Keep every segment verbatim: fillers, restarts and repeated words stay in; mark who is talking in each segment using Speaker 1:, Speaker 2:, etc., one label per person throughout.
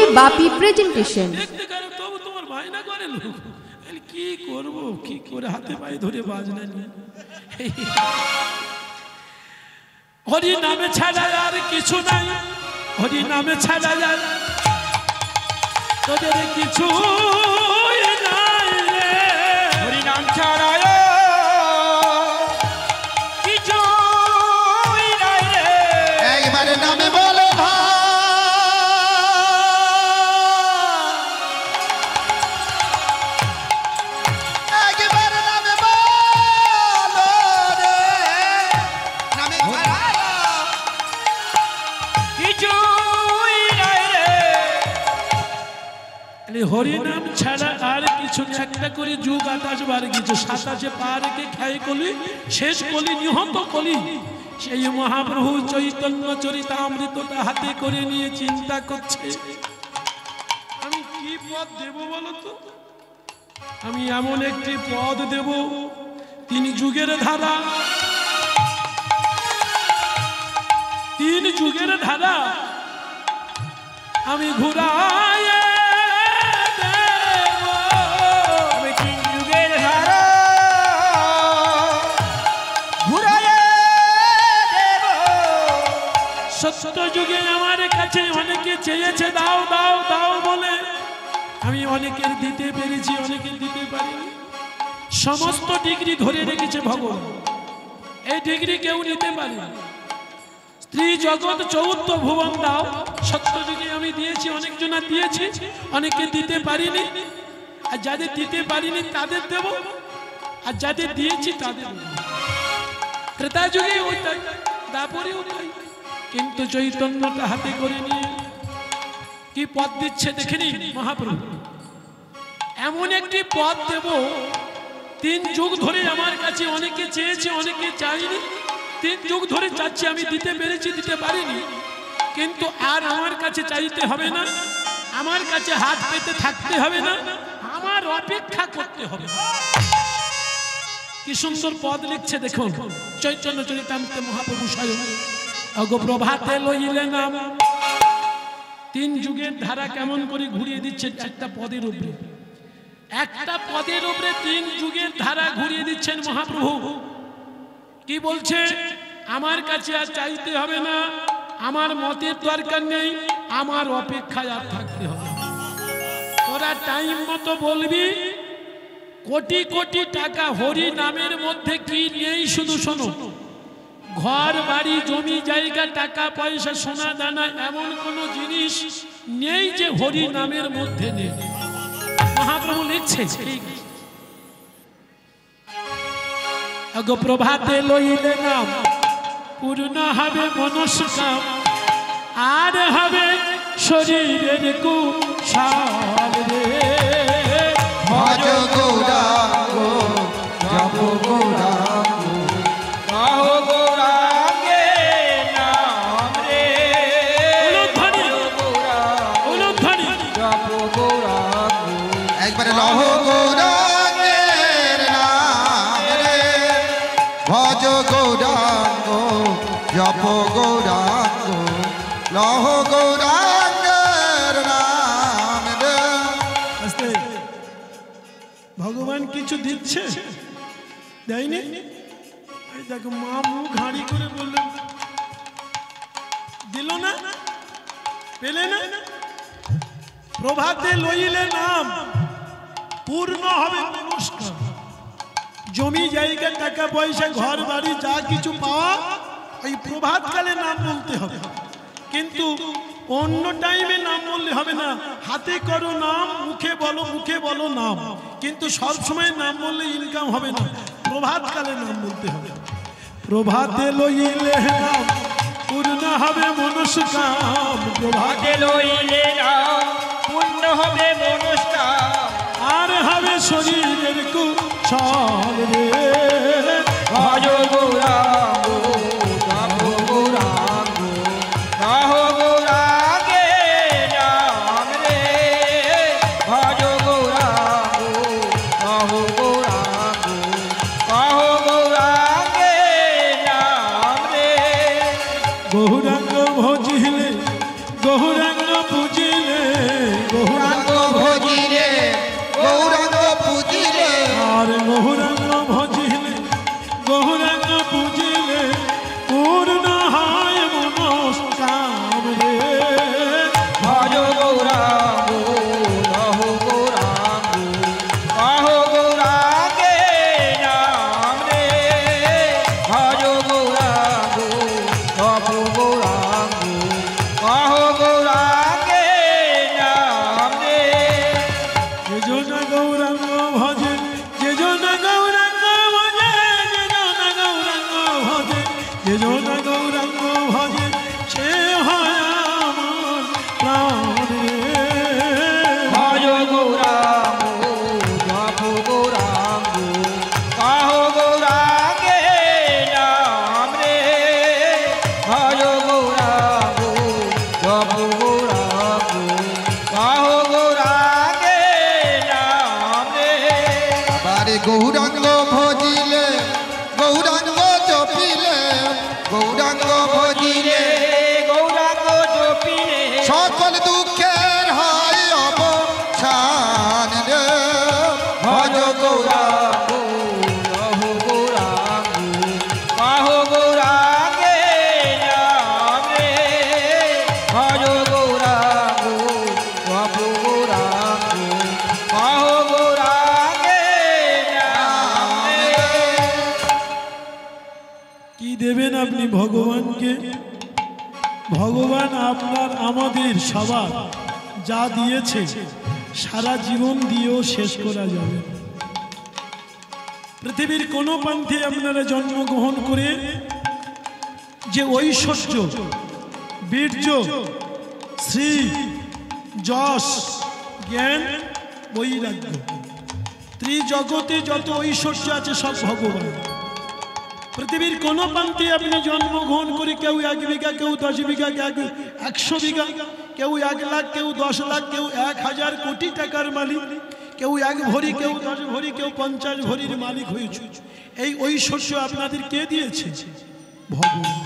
Speaker 1: বাপি presentation.
Speaker 2: দেখতে খারাপ তবু তোমার বায়না করে লোক। কি করবো, কি করে হাতে পায়ে ধরে বাজনা নিয়ে। হরি নামে ছাড়া আর কিছু নাই, হরি নামে ছাড়া আর তোদের কিছু নাই রে।
Speaker 3: হরি নাম ছাড়া কিছু নাই রে।
Speaker 4: একবারে নামে বলো ভাই, একবারে নামে বলো রে, নামে ছাড়া
Speaker 3: কিছু নাই রে।
Speaker 2: হরি নাম ছাড়া আর কিছু একটা করে যুগ আকাশ বার কিছু সাতাশে পা রেখে খায় কলি, শেষ কলি নিহত কলি। সেই মহাপ্রভু চৈতন্য চরিতামৃতটা হাতে করে নিয়ে চিন্তা করছে, আমি কি পদ দেব বলো তো? আমি এমন একটি পদ দেব, তিন যুগের ধারা, তিন যুগের ধারা আমি ঘুরাই সত্য যুগে আমার কাছে অনেকে চেয়েছে দাও দাও দাও বলে, আমি অনেকের দিতে পেরেছি, অনেকের দিতে পারিনি। সমস্ত ডিগ্রি ধরে রেখেছে ভগবান, এই ডিগ্রি কেউ নিতে পারে না। স্ত্রী জগৎ চৌদ্দ ভুবন দাও, সত্য যুগে আমি দিয়েছি, অনেকজনা দিয়েছি, অনেকে দিতে পারিনি। আর যাদের দিতে পারিনি তাদের দেব, আর যাদের দিয়েছি তাদের দেব। ত্রেতা যুগে ওইটাই, দাপরে ওইটাই। কিন্তু চৈতন্যটা হাতে করে নিয়ে কি পদ দিচ্ছে দেখেনি মহাপ্রভু। এমন একটি পদ দেব, তিন যুগ ধরে আমার কাছে অনেকে চেয়েছে, অনেকে চাইনি। তিন যুগ ধরে চাচ্ছি, আমি দিতে পেরেছি, দিতে পারিনি। কিন্তু আর আমার কাছে চাইতে হবে না, আমার কাছে হাত পেতে থাকতে হবে না, আমার অপেক্ষা করতে হবে। কি সুন্দর পদ লিখছে দেখুন চৈতন্য চরিতামৃতে মহাপ্রভু স্বয়ং। অগো প্রভাতে লইলে নাম, তিন যুগের ধারা কেমন করে ঘুরিয়ে দিচ্ছে একটা পদের উপরে, একটা পদের উপরে তিন যুগের ধারা ঘুরিয়ে দিচ্ছেন মহাপ্রভু। কি বলছে? আমার কাছে আর চাইতে হবে না, আমার মতের দরকার নেই, আমার অপেক্ষায় আর থাকতে হবে। তোরা টাইম মতো বলবি, কোটি কোটি টাকা হরি নামের মধ্যে কি নেই শুধু শোনো। ঘর বাড়ি জমি জায়গা টাকা পয়সা সোনা দানা এমন কোন জিনিস নেই যে হরি নামের মধ্যে নেই। মহাপ্রভু লিখছে, আগো প্রভাতে লইলে নাম, পূর্ণ হবে মনস্কাম, আর হবে শরীরের কুশল রে।
Speaker 4: ভজ গৌরাঙ্গ জপ গৌরাঙ্গ,
Speaker 3: গাও গৌরাঙ্গে নাম রে।
Speaker 2: উলুধ্বনি
Speaker 3: জপ গৌরাঙ্গ,
Speaker 4: একবারে লহ গৌরাঙ্গের নাম রে। ভজ গৌরাঙ্গ জপ গৌরাঙ্গ, লহ গৌরাঙ্গের নাম রে।
Speaker 2: ভগবান কিছু দিচ্ছে, দেয়নি? দেখো মা মুখ হাঁড়ি করে বললেন, দিল না, পেলে না। প্রভাতে লইলে নাম, পূর্ণ হবে নমস্কার। জমি জায়গা টাকা পয়সা ঘর বাড়ি যা কিছু পাওয়া ওই প্রভাতকালে নাম বলতে হবে। কিন্তু অন্য টাইমে নাম বললে হবে না। হাতে করো নাম, মুখে বলো, মুখে বলো নাম, কিন্তু সব সময় নাম বললে ইনকাম হবে না। প্রভাতকালে নাম বলতে হবে। প্রভাতে লইলে নাম, পূর্ণ হবে মনস্কাম। প্রভাতে
Speaker 3: লইলে নাম, পূর্ণ হবে মনস্কাম,
Speaker 2: আর হবে শরীরের কুশল রে।
Speaker 3: ভজ গৌরাঙ্গ জপ গৌরাঙ্গ, গাও গৌরাঙ্গে নাম রে। ভজ গৌরাঙ্গ গাও গৌরাঙ্গ, গাও গৌরাঙ্গে নাম রে।
Speaker 2: গৌরাঙ্গ ভজিলে, গৌরাঙ্গ পুজিলে,
Speaker 4: গৌরাঙ্গ ভজিলে গৌরাঙ্গ জপিলে গৌরাঙ্গ ভজিলে
Speaker 3: গৌরাঙ্গ জপিলে
Speaker 4: সকল দুঃখের হয় অবসান রে ভজ গৌরাঙ্গ
Speaker 3: লহ গৌরাঙ্গ কাহ গৌরাঙ্গে নাম রে ভজ গৌরাঙ্গ জপ গৌরাঙ্গ কাহ গৌরাঙ্গে নাম রে।
Speaker 2: কি দেবেন আপনি ভগবানকে? ভগবান আপনার আমাদের সবার যা দিয়েছে সারা জীবন দিয়েও শেষ করা যাবে। পৃথিবীর কোনো পন্থে আপনারা জন্মগ্রহণ করে যে ঐশ্বর্য, বীর্য, শ্রী, যশ, জ্ঞান, বৈরাগ্য, ত্রিজগতে যত ঐশ্বর্য আছে সব ভগবান। পৃথিবীর কোনো প্রান্তে আপনি জন্মগ্রহণ করে কেউ এক বিঘা, কেউ দশ বিঘা, কেউ একশো বিঘা, কেউ এক লাখ, কেউ দশ লাখ, কেউ এক হাজার কোটি টাকার মালিক, কেউ এক ভরি, কেউ দশ ভরি, কেউ পঞ্চাশ ভরির মালিক হয়েছে। এই ঐশ্বর্য আপনাদের কে দিয়েছে? ভগবান।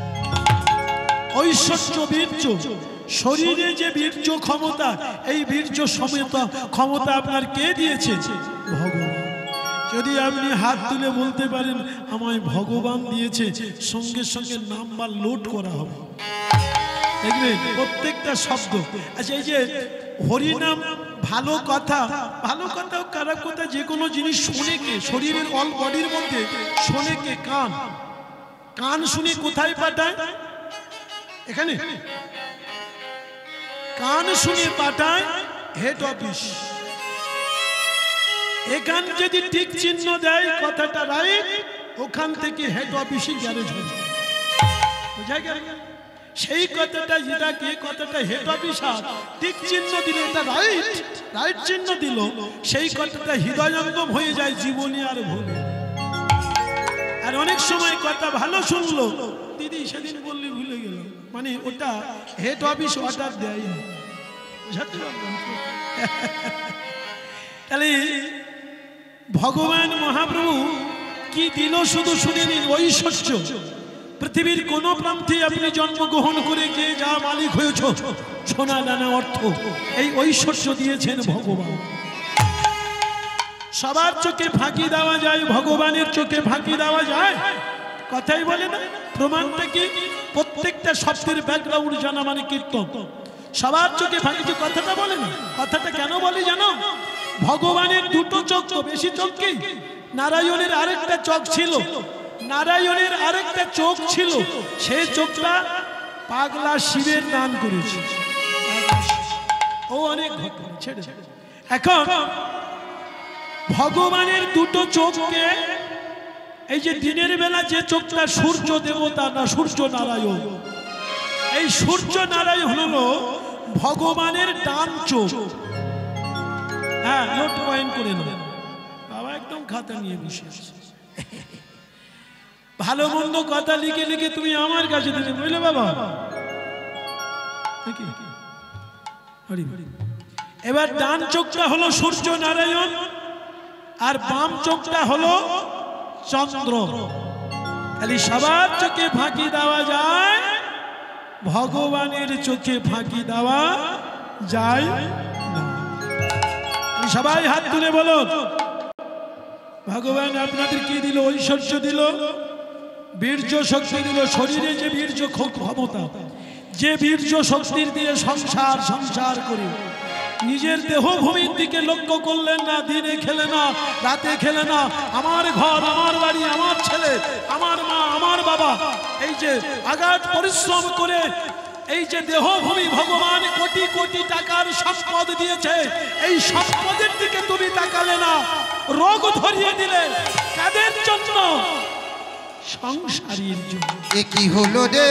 Speaker 2: ঐশ্বর্য বীর্য, শরীরে যে বীর্য ক্ষমতা, এই বীর্য সমেত ক্ষমতা আপনার কে দিয়েছে? ভগবান। যদি আপনি হাত তুলে বলতে পারেন আমায় ভগবান দিয়েছে, সঙ্গে সঙ্গে নাম্বার লোড করা হবে, দেখবেন প্রত্যেকটা শব্দ। আচ্ছা, এই যে হরিনাম, ভালো কথা, ভালো কথা খারাপ কথা যে কোনো জিনিস শুনে কে? শরীরের অল বডির মধ্যে শোনে কে? কান। কান শুনে কোথায় পাঠায়? এখানে। কান শুনে পাঠায় হেড অফিস। এখান যদি ঠিক চিহ্ন দেয় কথাটা রাইট, ওখান থেকে হেড অফিসে গ্যারেজ হয়ে যায়। বুঝা গেল? সেই কথাটা যেটাকে কথাটা হেড অফিসার ঠিক চিহ্ন দিলে এটা রাইট, রাইট চিহ্ন দিল, সেই কথাটা হৃদয়ঙ্গম হয়ে যায় জীবনে আর ভুলে। আর অনেক সময় কথা ভালো শুনলো, দিদি সেদিন বললি ভুলে গেল, মানে ওটা হেড অফিস অর্ডার দেয় না। তাহলে ভগবান মহাপ্রভু কি দিল শুধু শুনে নিন, ঐশ্বর্য। পৃথিবীর কোন প্রান্তে আপনি জন্মগ্রহণ করে যে যা মালিক হয়েছ, সোনা দানা অর্থ, এই ঐশ্বর্য দিয়েছেন ভগবান। সবার চোখে ফাঁকি দেওয়া যায়, ভগবানের চোখে ফাঁকি দেওয়া যায়? কথাই বলে না? প্রমাণটা কি? প্রত্যেকটা শব্দের ব্যাকগ্রাউন্ড জানা মানে কীর্তন। সবার চোখে ফাঁকি, যে কথাটা বলে না, কথাটা কেন বলে জানো? ভগবানের দুটো চোখ, তো বেশি চোখ কি? নারায়ণের আরেকটা চোখ ছিল, নারায়ণের আরেকটা চোখ ছিল, সেই চোখটা পাগলা শিবের দান করেছে। ও অনেক ঘটনা ছেড়ে। এখন ভগবানের দুটো চোখকে, এই যে দিনের বেলা যে চোখটা সূর্য দেবতা না, সূর্য নারায়ণ, এই সূর্য নারায়ণ হলো ভগবানের ডান চোখ। হ্যাঁ, নোট পয়েন্ট করে নেন বাবা, একদম খাতা নিয়ে বসে আছে। ভালো মন্দ কথা লিখে লিখে তুমি আমার কাছে দেবে, বুঝলে বাবা? এবার ডান চোখটা হলো সূর্য নারায়ণ, আর বাম চোখটা হলো চন্দ্র। খালি সবার চোখে ফাঁকি দেওয়া যায়, ভগবানের চোখে ফাঁকি দেওয়া যায় না। সবাই হাত তুলে বলো, ভগবান আপনাদের কি দিল? ঐশ্বর্য দিল, বীর্য শক্তি দিল। শরীরে যে বীর্য ক্ষমতা, যে বীর্য শক্তির দিয়ে সংসার সংসার করে নিজের দেহভূমির দিকে লক্ষ্য করলেন না, দিনে খেলে না, রাতে খেলে না, আমার ঘর, আমার বাড়ি, আমার ছেলে, আমার মা, আমার বাবা, এই যে আগাধ পরিশ্রম করে এই যে দেহভূমি ভগবান কোটি কোটি টাকার সম্পদ দিয়েছে, এই সম্পদের দিকে তুমি তাকালে না, রোগ ধরিয়ে দিলে। কাদের জন্য? সংসারীর জন্য।
Speaker 4: এ কি হলো রে?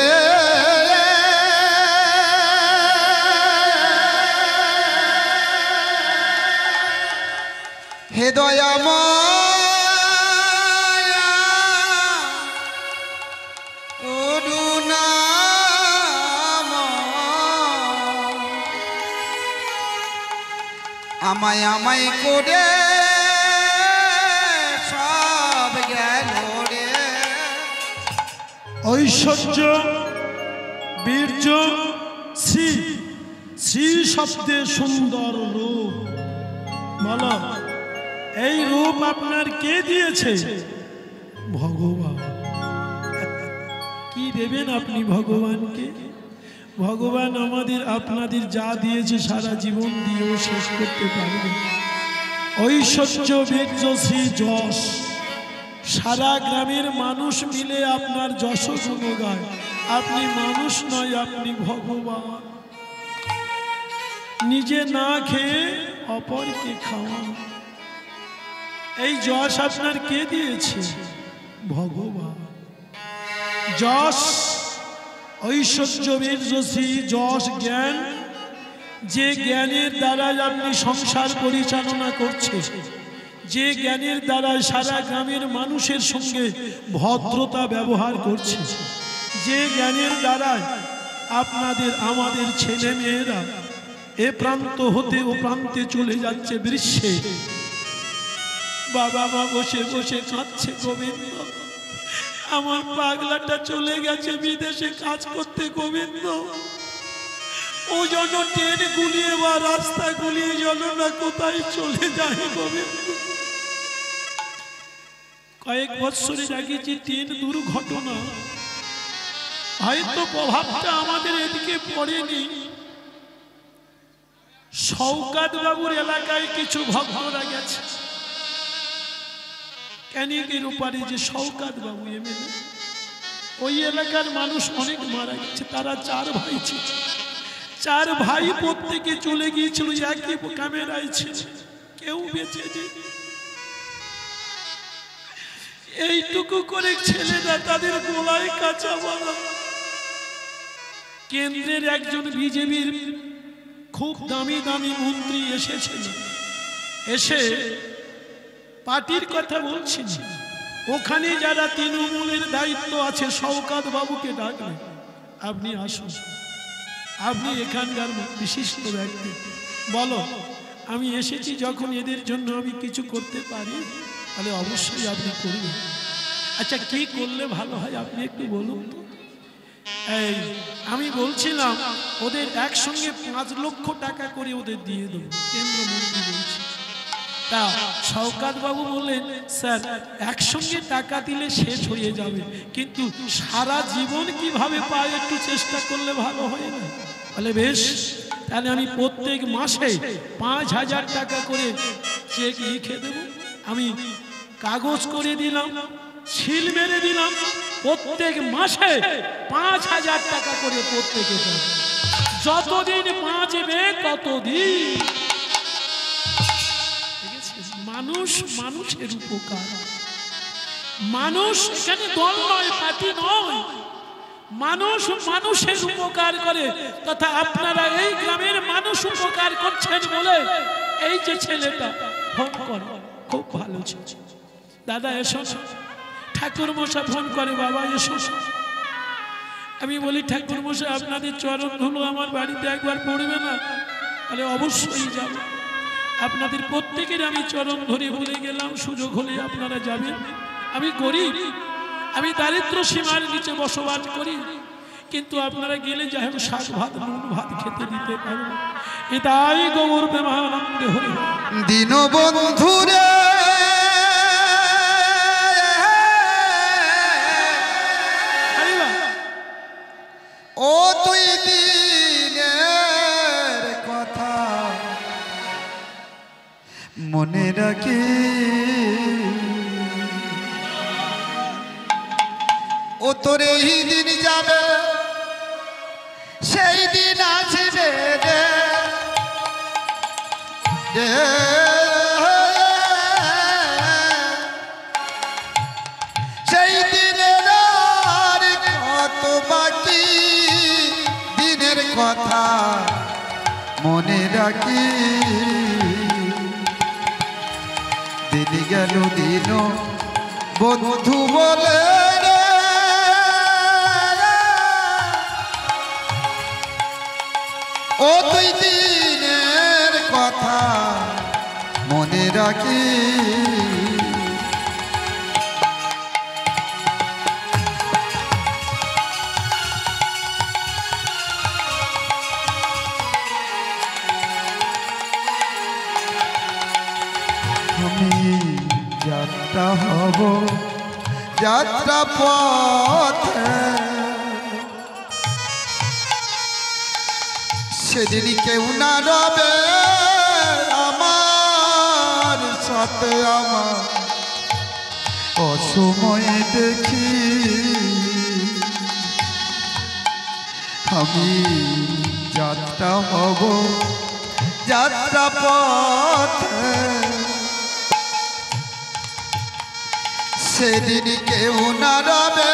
Speaker 4: হে দয়াময় করুণাময়, আমায় আমায় করে
Speaker 2: ঐশ্বর্য বীর্য শ্রী শ্রী শব্দে সুন্দর রূপ। বলো এই রূপ আপনার কে দিয়েছে? ভগবান। কি দেবেন আপনি ভগবানকে? ভগবান আমাদের আপনাদের যা দিয়েছে সারা জীবন দিয়েও শেষ করতে পারবে। ঐশ্বর্য বীর্য শ্রী যশ, সারা গ্রামের মানুষ মিলে আপনার যশ গুণ গায়। আপনি মানুষ নয়, আপনি ভগবান। নিজে না খেয়ে অপরকে খাওয়ান। এই যশ আপনার কে দিয়েছে? ভগবান। যশ ঐশ্বর্য বীর্য শ্রী যশ জ্ঞান, যে জ্ঞানের দ্বারা আপনি সংসার পরিচালনা করছেন, যে জ্ঞানের দ্বারা সারা গ্রামের মানুষের সঙ্গে ভদ্রতা ব্যবহার করছে, যে জ্ঞানের দ্বারা আপনাদের আমাদের ছেলে মেয়েরা এ প্রান্ত হতে ও প্রান্তে চলে যাচ্ছে গ্রীষ্মে। বাবা মা বসে বসে কাঁদছে, গোবিন্দ আমার পাগলাটা চলে গেছে বিদেশে কাজ করতে, গোবিন্দ ও যেন ট্রেন গুলিয়ে বা রাস্তা গুলিয়ে যেন না কোথায় চলে যায় গোবিন্দ। কয়েক বছরের আগে যে ট্রেন দুর্ঘটনা, হয়তো প্রভাবটা আমাদের এদিকে পড়েনি। শওকাত বাবুর এলাকায় কিছু ভক্তরা গেছে, ক্যানিকের ওপারে যে শওকাত বাবু এমএলএ, ওই এলাকার মানুষ অনেক মারা গেছে। তারা চার ভাই ছিল, চার ভাই প্রত্যেকে চলে গিয়েছিল, একই ক্যামেরায় ছিল, কেউ বেঁচে যে এইটুকু করে ছেলেরা তাদের গলায় কাঁচা বলা। কেন্দ্রের একজন বিজেপির খুব দামি দামি মন্ত্রী এসেছিল, এসে পার্টির কথা বলছেন। ওখানে যারা তৃণমূলের দায়িত্ব আছে শওকাত বাবুকে ডাকলেন, আপনি আসুন, আপনি এখানকার বিশিষ্ট ব্যক্তি, বলো আমি এসেছি যখন এদের জন্য আমি কিছু করতে পারি, তাহলে অবশ্যই আপনি করবেন। আচ্ছা কি করলে ভালো হয় আপনি একটু বলুন তো। এই আমি বলছিলাম ওদের একসঙ্গে পাঁচ লক্ষ টাকা করে ওদের দিয়ে দেবো, কেন্দ্রমন্ত্রী বলছে। তা শওকাত বাবু বললেন, স্যার একসঙ্গে টাকা দিলে শেষ হয়ে যাবে, কিন্তু সারা জীবন কিভাবে পায় একটু চেষ্টা করলে ভালো হয় না। বলে বেশ, তাহলে আমি প্রত্যেক মাসে পাঁচ হাজার টাকা করে চেক লিখে দেব। আমি কাগজ করে দিলাম, সিল মেরে দিলাম, প্রত্যেক মাসে পাঁচ হাজার টাকা করে প্রত্যেকে দেব। যতদিন বাঁচবে ততদিন। মানুষ মানুষের উপকার, মানুষ এখানে দল নয়, পার্টি নয়, মানুষ মানুষের উপকার করে। তথা আপনারা এই গ্রামের মানুষ উপকার করছেন বলে এই যে ছেলেটা ফোন করে, খুব ভালো ছিল, দাদা এসো। ঠাকুর মশাই ফোন করে, বাবা এসো। আমি বলি ঠাকুর মশাই আপনাদের চরণ ধুলো আমার বাড়িতে একবার পড়বে না? আরে অবশ্যই যাব, আপনাদের প্রত্যেকের আমি চরণ ধরে বলে গেলাম, সুযোগ হলে আপনারা যাবেন। আমি গরিব, আমি দারিদ্র সীমার নিচে বসবাস করি, কিন্তু আপনারা গেলে যাই হোক শাক ভাত নুন ভাত খেতে দিতে পারবো। এটাই গৌর প্রেমানন্দে হরি
Speaker 4: দীনবন্ধু রে ও তুই দিনের কথা মনে রাখি, ও তোর এই দিন যাবে সেই দিন আসবে রে, সেই দিনের আর কত বাকি, দিনের কথা মনে রাখি। দিন গেল দিন বন্ধু বলে রে, ও তুই দিনের কথা মনে রাখি। আমি যাত্রা হব যাত্রা পথে সেদিন কেউ না রবে আমার সাথে আমার অসময় দেখি আমি যাত্রা হব যাত্রা পথে সেদিন কেউ না রবে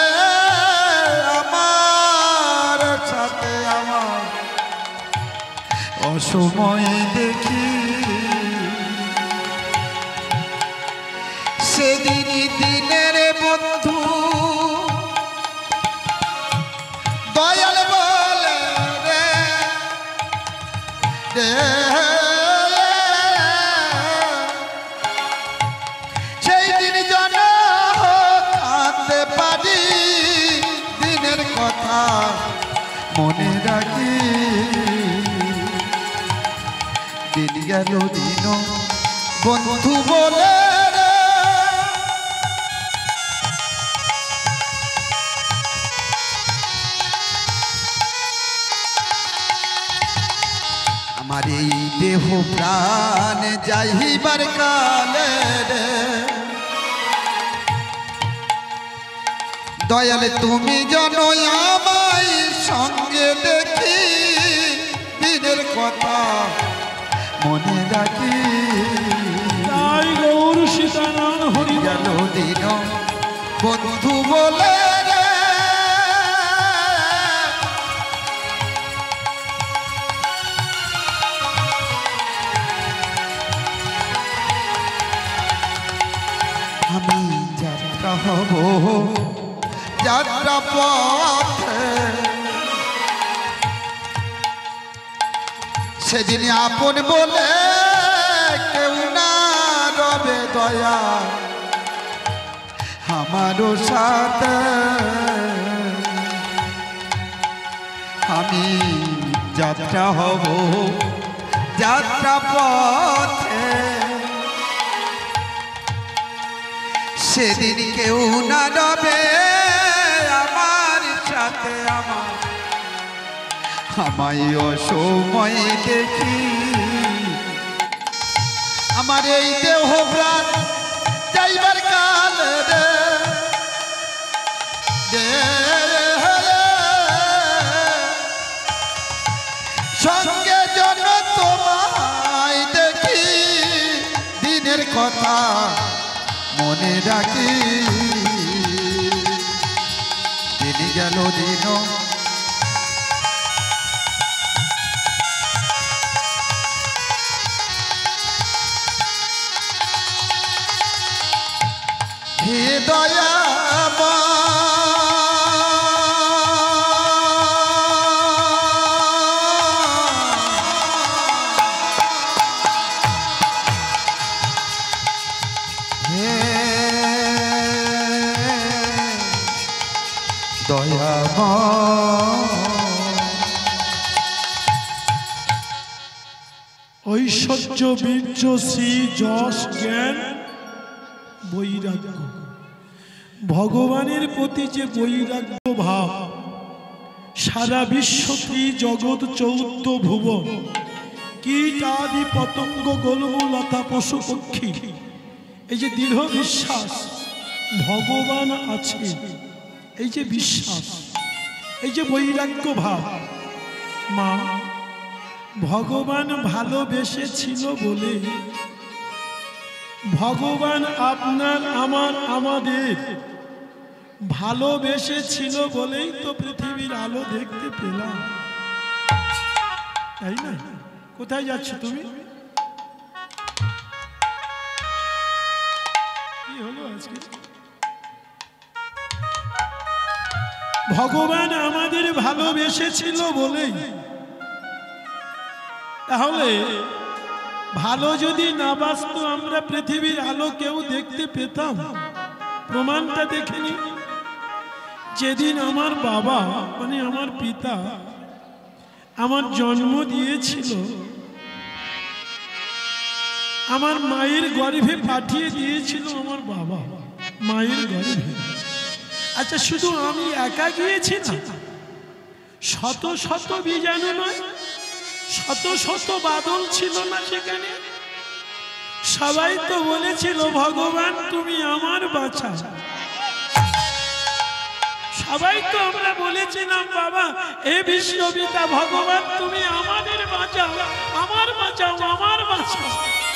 Speaker 4: আমার সাথে আমার অসময় দেখি সেদিন দিনের বন্ধু দয়াল বলে রে রে সেই দিন জন কাঁদতে পারি দিনের কথা মনে রাখি দিন গেল দিন বন্ধু বলে আমার এই দেহ প্রাণ যাইবার কালে রে দয়ালে তুমি যেন আমায় সঙ্গে দেখি দিনের কথা মনে রাখি
Speaker 2: তাই গৌর সীতানাথ হরি
Speaker 4: গেল দিন বন্ধু বলে রে আমি যাত্রা হব যাত্রা পথে সেদিন আপন বলে কেউ না রবে দয়া আমারও সাথে আমি যাত্রা হব যাত্রা পথে সেদিন কেউ না রবে আমার সাথে আমার আমায় অসময় দেখি আমার এই দেহ প্রাণ যাইবার কাল রে সঙ্গে জন তোমায় দেখি দিনের কথা মনে রাখি দিন গেল দিন হে দয়া
Speaker 2: ঐশ্বর্য বীর্য শ্রী যশ জ্ঞান বৈরাগ্য ভগবানের প্রতি যে বৈরাগ্য ভাব সারা বিশ্ব জগৎ চৌদ্দ ভুবন কীট আদি পতঙ্গ গোলমূলতা পশু পক্ষী এই যে দৃঢ় বিশ্বাস ভগবান আছে এই যে বিশ্বাস এই যে বৈরাগ্য ভাব মা ভগবান ভালোবেসেছিল বলে ভগবান আপনার আমার আমাদের ভালোবেসেছিল বলেই তো পৃথিবীর আলো দেখতে পেলাম তাই না কোথায় যাচ্ছ তুমি কি হলো আজকে ভগবান আমাদের ভালোবেসেছিল বলেই তাহলে ভালো যদি না বাসতো আমরা পৃথিবীর আলো কেউ দেখতে পেতাম প্রমাণটা দেখেনি যেদিন আমার বাবা মানে আমার পিতা আমার জন্ম দিয়েছিল আমার মায়ের গর্ভে পাঠিয়ে দিয়েছিল আমার বাবা, মায়ের গর্ভে। আচ্ছা, শুধু আমি একা গিয়েছি না, শত শত বীজাণু নয়, শত শত বাদল ছিল না সেখানে। সবাই তো বলেছিল ভগবান তুমি আমার বাঁচা। সবাই তো আমরা বলেছিলাম বাবা এ বিশ্বপিতা ভগবান তুমি আমাদের বাঁচাও, আমার বাঁচাও, আমার বাঁচাও।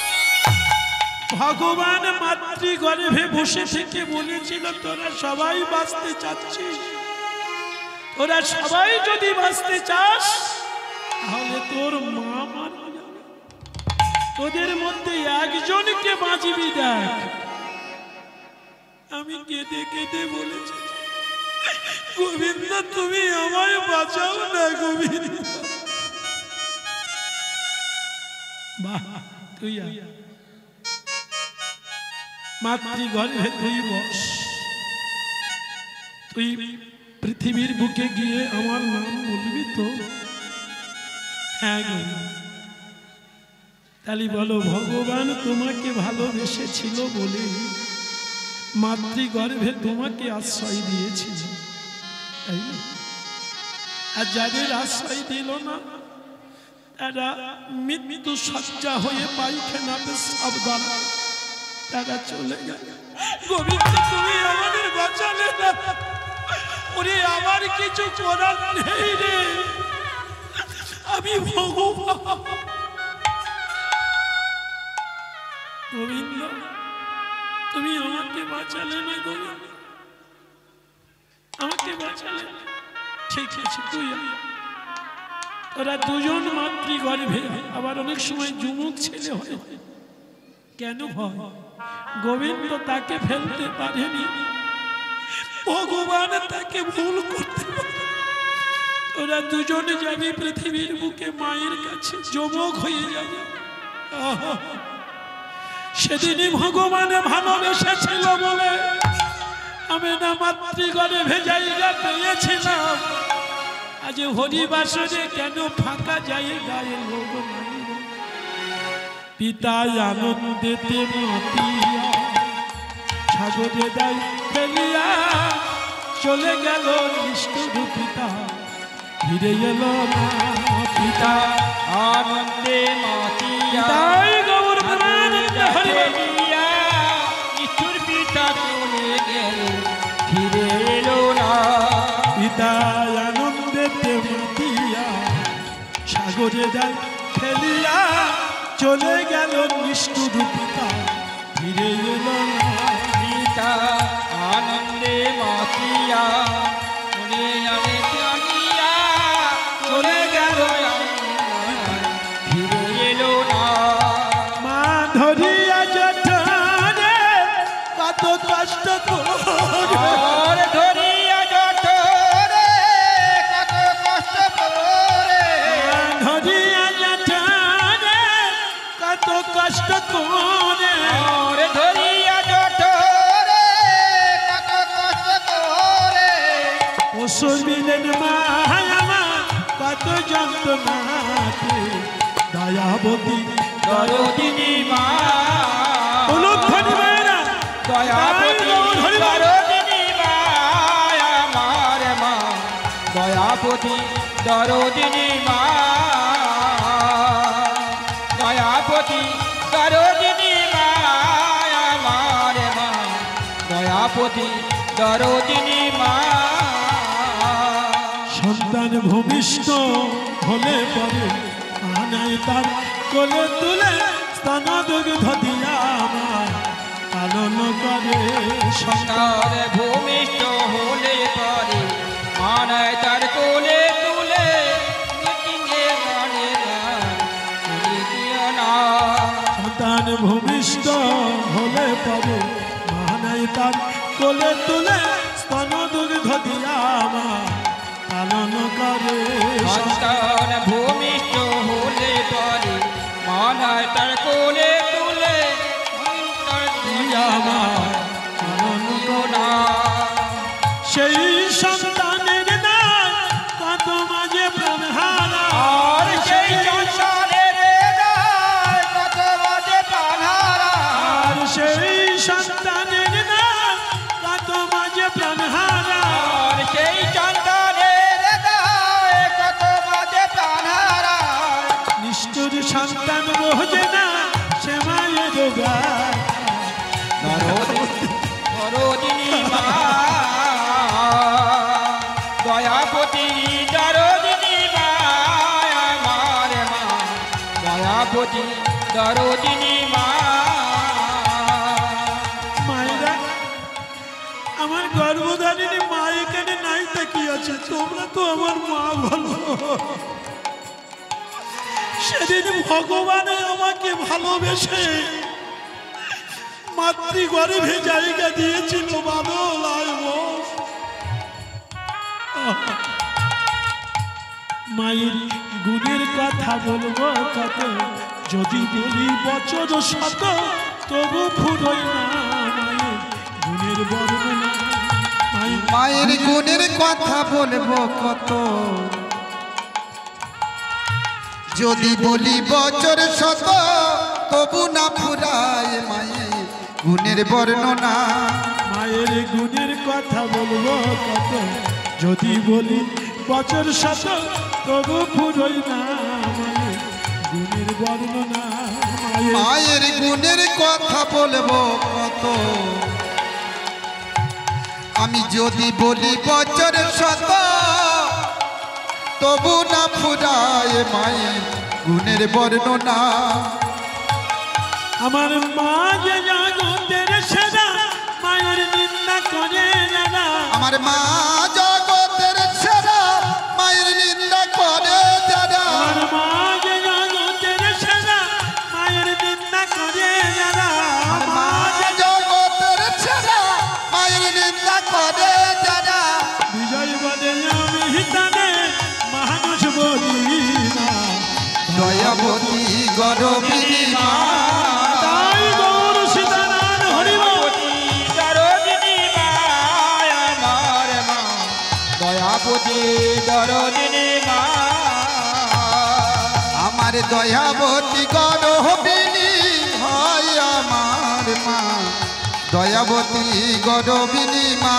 Speaker 2: ভগবান মাতৃগর্ভে বসে থেকে বলেছিল তোরা সবাই বাঁচতে চাচ্ছিস, তোরা সবাই যদি বাঁচতে চাস তাহলে তোর মা মারা যাবে, তোদের মধ্যে একজনকে বাঁচবি দেখ। আমি কেঁদে কেঁদে বলেছি গোবিন্দ তুমি আমায় বাঁচাও না গোবিন্দ। বাহ, তুই মাতৃগর্ভে তুই বস, তুই পৃথিবীর বুকে গিয়ে আমার নাম বলবি তো? হ্যাঁ গো। তাহলে বলো ভগবান তোমাকে ভালোবেসেছিল বলে মাতৃগর্ভে তোমাকে আশ্রয় দিয়েছিল, তাই না? আর যাদের আশ্রয় দিল না তারা মৃত্যু সজ্জা হয়ে পায়খানা পেশাব তারা চলে গেল। গোবিন্দ তুমি আমাদের বাঁচালে না, ওরে আমার কিছু করার নেই রে, আমি ভগবান। গোবিন্দ তুমি আমাকে বাঁচালে না, গোবিন্দ আমাকে বাঁচালে। ঠিক আছে, তুই তোরা দুজন মাতৃগর্ভে, আবার অনেক সময় যুবক ছেলে হয়। কেন হয়? গোবিন্দ তাকে ফেলতে পারেনি, ভগবান তাকে ভুল করতে পারে। তোরা দুজনে যাবি পৃথিবীর বুকে মায়ের কাছে, যুবক হয়ে যাবে। সেদিনই ভগবানে ভালোবেসেছিল বলে আমি না মাতৃগর্ভে জায়গা পেয়েছিলাম। আজ হরিবাসরে কেন ফাঁকা জায়গায় লোক নাই? পিতা আনন্দেতে মাতিয়া সাগরে দাই ফেলিয়া চলে গেল নিষ্ঠুর পিতা, ফিরে এলো না। পিতা
Speaker 3: আনন্দে মাতিয়া
Speaker 2: তাই গৌর প্রাণানন্দ হরি
Speaker 3: ফেলিয়া নিষ্ঠুর পিতা চলে গেল, ফিরে এলো না।
Speaker 2: পিতা আনন্দেতে মাতিয়া সাগরে দাই ফেলিয়া চলে গেল নিষ্ঠুর পিতা, ফিরে এলো না।
Speaker 3: পিতা আনন্দে মাতিয়া মনে আনে জানিয়া চলে গেল, ফিরে এলো না।
Speaker 2: মা ধরিয়া জঠরে কত কষ্ট করে,
Speaker 3: আর ধরিয়া জঠরে কত কষ্ট করে,
Speaker 2: মা ধরিয়া জঠরে কত কষ্ট করে,
Speaker 3: আর ধরিয়া জঠরে কত কষ্ট করে,
Speaker 2: ওষুধ দিলেন মায়ামা কত যন্ত্রণাতে, দয়াবতী
Speaker 3: দরদিনী মা,
Speaker 2: অনুধ্বনি মায়েরা
Speaker 3: দয়াপতি দরদিনী মা, আমার মা দয়াপতি দরদিনী মা, দয়াপতি দরদিনী মা, আমার মা দয়াপতি দরদিনী মা।
Speaker 2: সন্তান ভূমিষ্ঠ হলে পরে আনাই তার কোলে তুলে স্তন দুগ্ধ দিয়া আমার পালন করে।
Speaker 3: সন্তান ভূমিষ্ঠ হলে পরে মানায় তার কোলে তুলে মিটিংয়ে গানে গান শুনি দিও না।
Speaker 2: সন্তান ভূমিষ্ঠ হলে পরে আনাই তার কোলে তুলে স্তন দুগ্ধ দিয়া আমার পালন করে।
Speaker 3: সন্তান ভূমিষ্ঠ হলে পরে মানায় তার কোলে তুলে
Speaker 2: আমার পালন করে। সেই সন্তানের নাম কত মাঝে প্রাণ হারা,
Speaker 3: আর সেই সংসারের দায় কত বাজে প্রাণ
Speaker 2: সন্তান বোঝে না সে মায়ের গায়
Speaker 3: দরদিনী মা দয়াপতি দরদিনী মা আমার মা দয়াপতি দরদিনী মা
Speaker 2: মায়েরা আমার গর্ভধারিণী মা এখানে নাই তা কি আছে তোমরা তো আমার মা বলো সেদিন ভগবানে আমাকে ভালোবেসে মাতৃগর্ভে জায়গা দিয়েছিল বাদল আয় বস। মায়ের গুণের কথা বলবো কত যদি বলি বছর শত তবু ফুরোয় না মায়ের গুণের বর্ণনা মায়ের
Speaker 4: মায়ের গুণের কথা বলবো কত যদি বলি বছর শত তবু না ফুরায় মায়ের গুণের বর্ণনা
Speaker 2: মায়ের গুণের কথা বলবো কত যদি বলি বছর শত তবু ফুরোয় না মায়ের গুণের বর্ণনা মায়ের
Speaker 4: মায়ের গুণের কথা বলবো কত আমি যদি বলি বছর শত তবু না ফুরায় মায়ের গুণের বর্ণনা
Speaker 2: আমার মা যে জগতের সেরা মায়ের নিন্দা করে না
Speaker 4: আমার মা জগতের সেরা মায়ের নিন্দা করে যারা
Speaker 2: আমার মা যে জগতের সেরা মায়ের নিন্দা করে না
Speaker 4: মা জগতের সেরা মায়ের নিন্দা করে যারা
Speaker 2: বিজয় বলে আমি তানে মানুষ বলি না
Speaker 4: দয়াবতী গরবিনী মা
Speaker 2: তাই গৌর সীতারাম হরিব
Speaker 3: দরদিনী মা আমার মা দয়াপতি দরদিনী মা
Speaker 4: আমার দয়াবতী গরবিনী হয় আমার মা দয়াবতী গরবিনী মা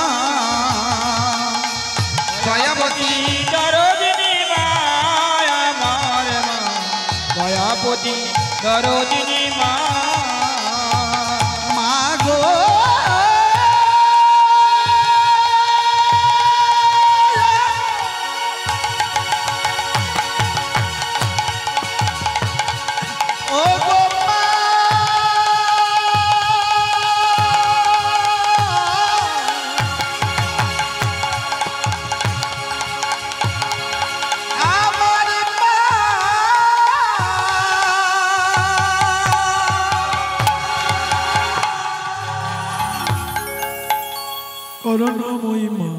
Speaker 4: দয়াবতী
Speaker 3: দরদিনী মা আমার মা দয়াপতি দরদিনী মা
Speaker 4: মা গো ও গো মা আমার মা
Speaker 2: করুণাময়ী মা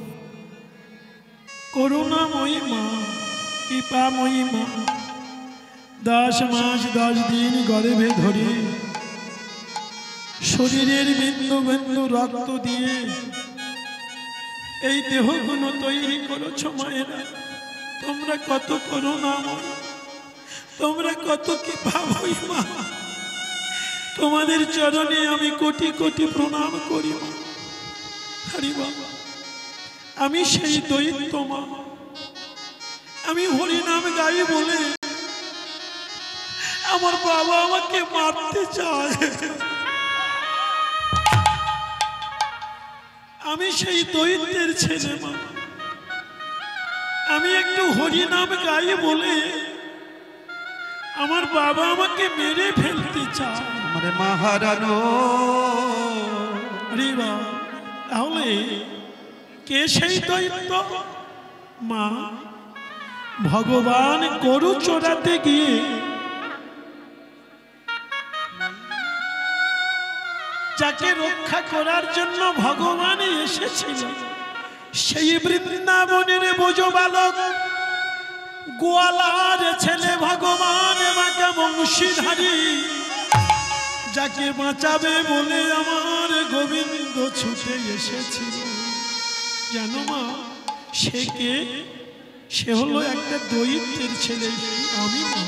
Speaker 2: করুণাময়ী মা কৃপাময়ী মা দশ মাস দশ দিন গর্ভে ধরে শরীরের বিন্দু বিন্দু রক্ত দিয়ে এই দেহগুলো তৈরি করেছ মায়েরা তোমরা কত করুণাময় তোমরা কত কৃপাময়ী মা তোমাদের চরণে আমি কোটি কোটি প্রণাম করি মা হরি বাবা আমি সেই দৈত্য মা আমি হরিনাম গাই বলে আমার বাবা আমাকে মারতে চায় আমি সেই দৈত্যের ছেলে মা আমি একটু হরিনাম গাই বলে আমার বাবা আমাকে মেরে ফেলতে চায়
Speaker 4: আমার মহারানো
Speaker 2: হরি বাবা তাহলে কে সেই দৈত্য মা ভগবান গরু চড়াতে গিয়ে যাকে রক্ষা করার জন্য ভগবান এসেছিল সেই বৃন্দাবনের বোঝ বালক গোয়ালার ছেলে ভগবান মাকে বংশীধারী যাকে বাঁচাবে বলে আমার গোবিন্দ ছুটে এসেছিল জানো মা সে কে সে হলো একটা দৈত্যের ছেলে আমি মা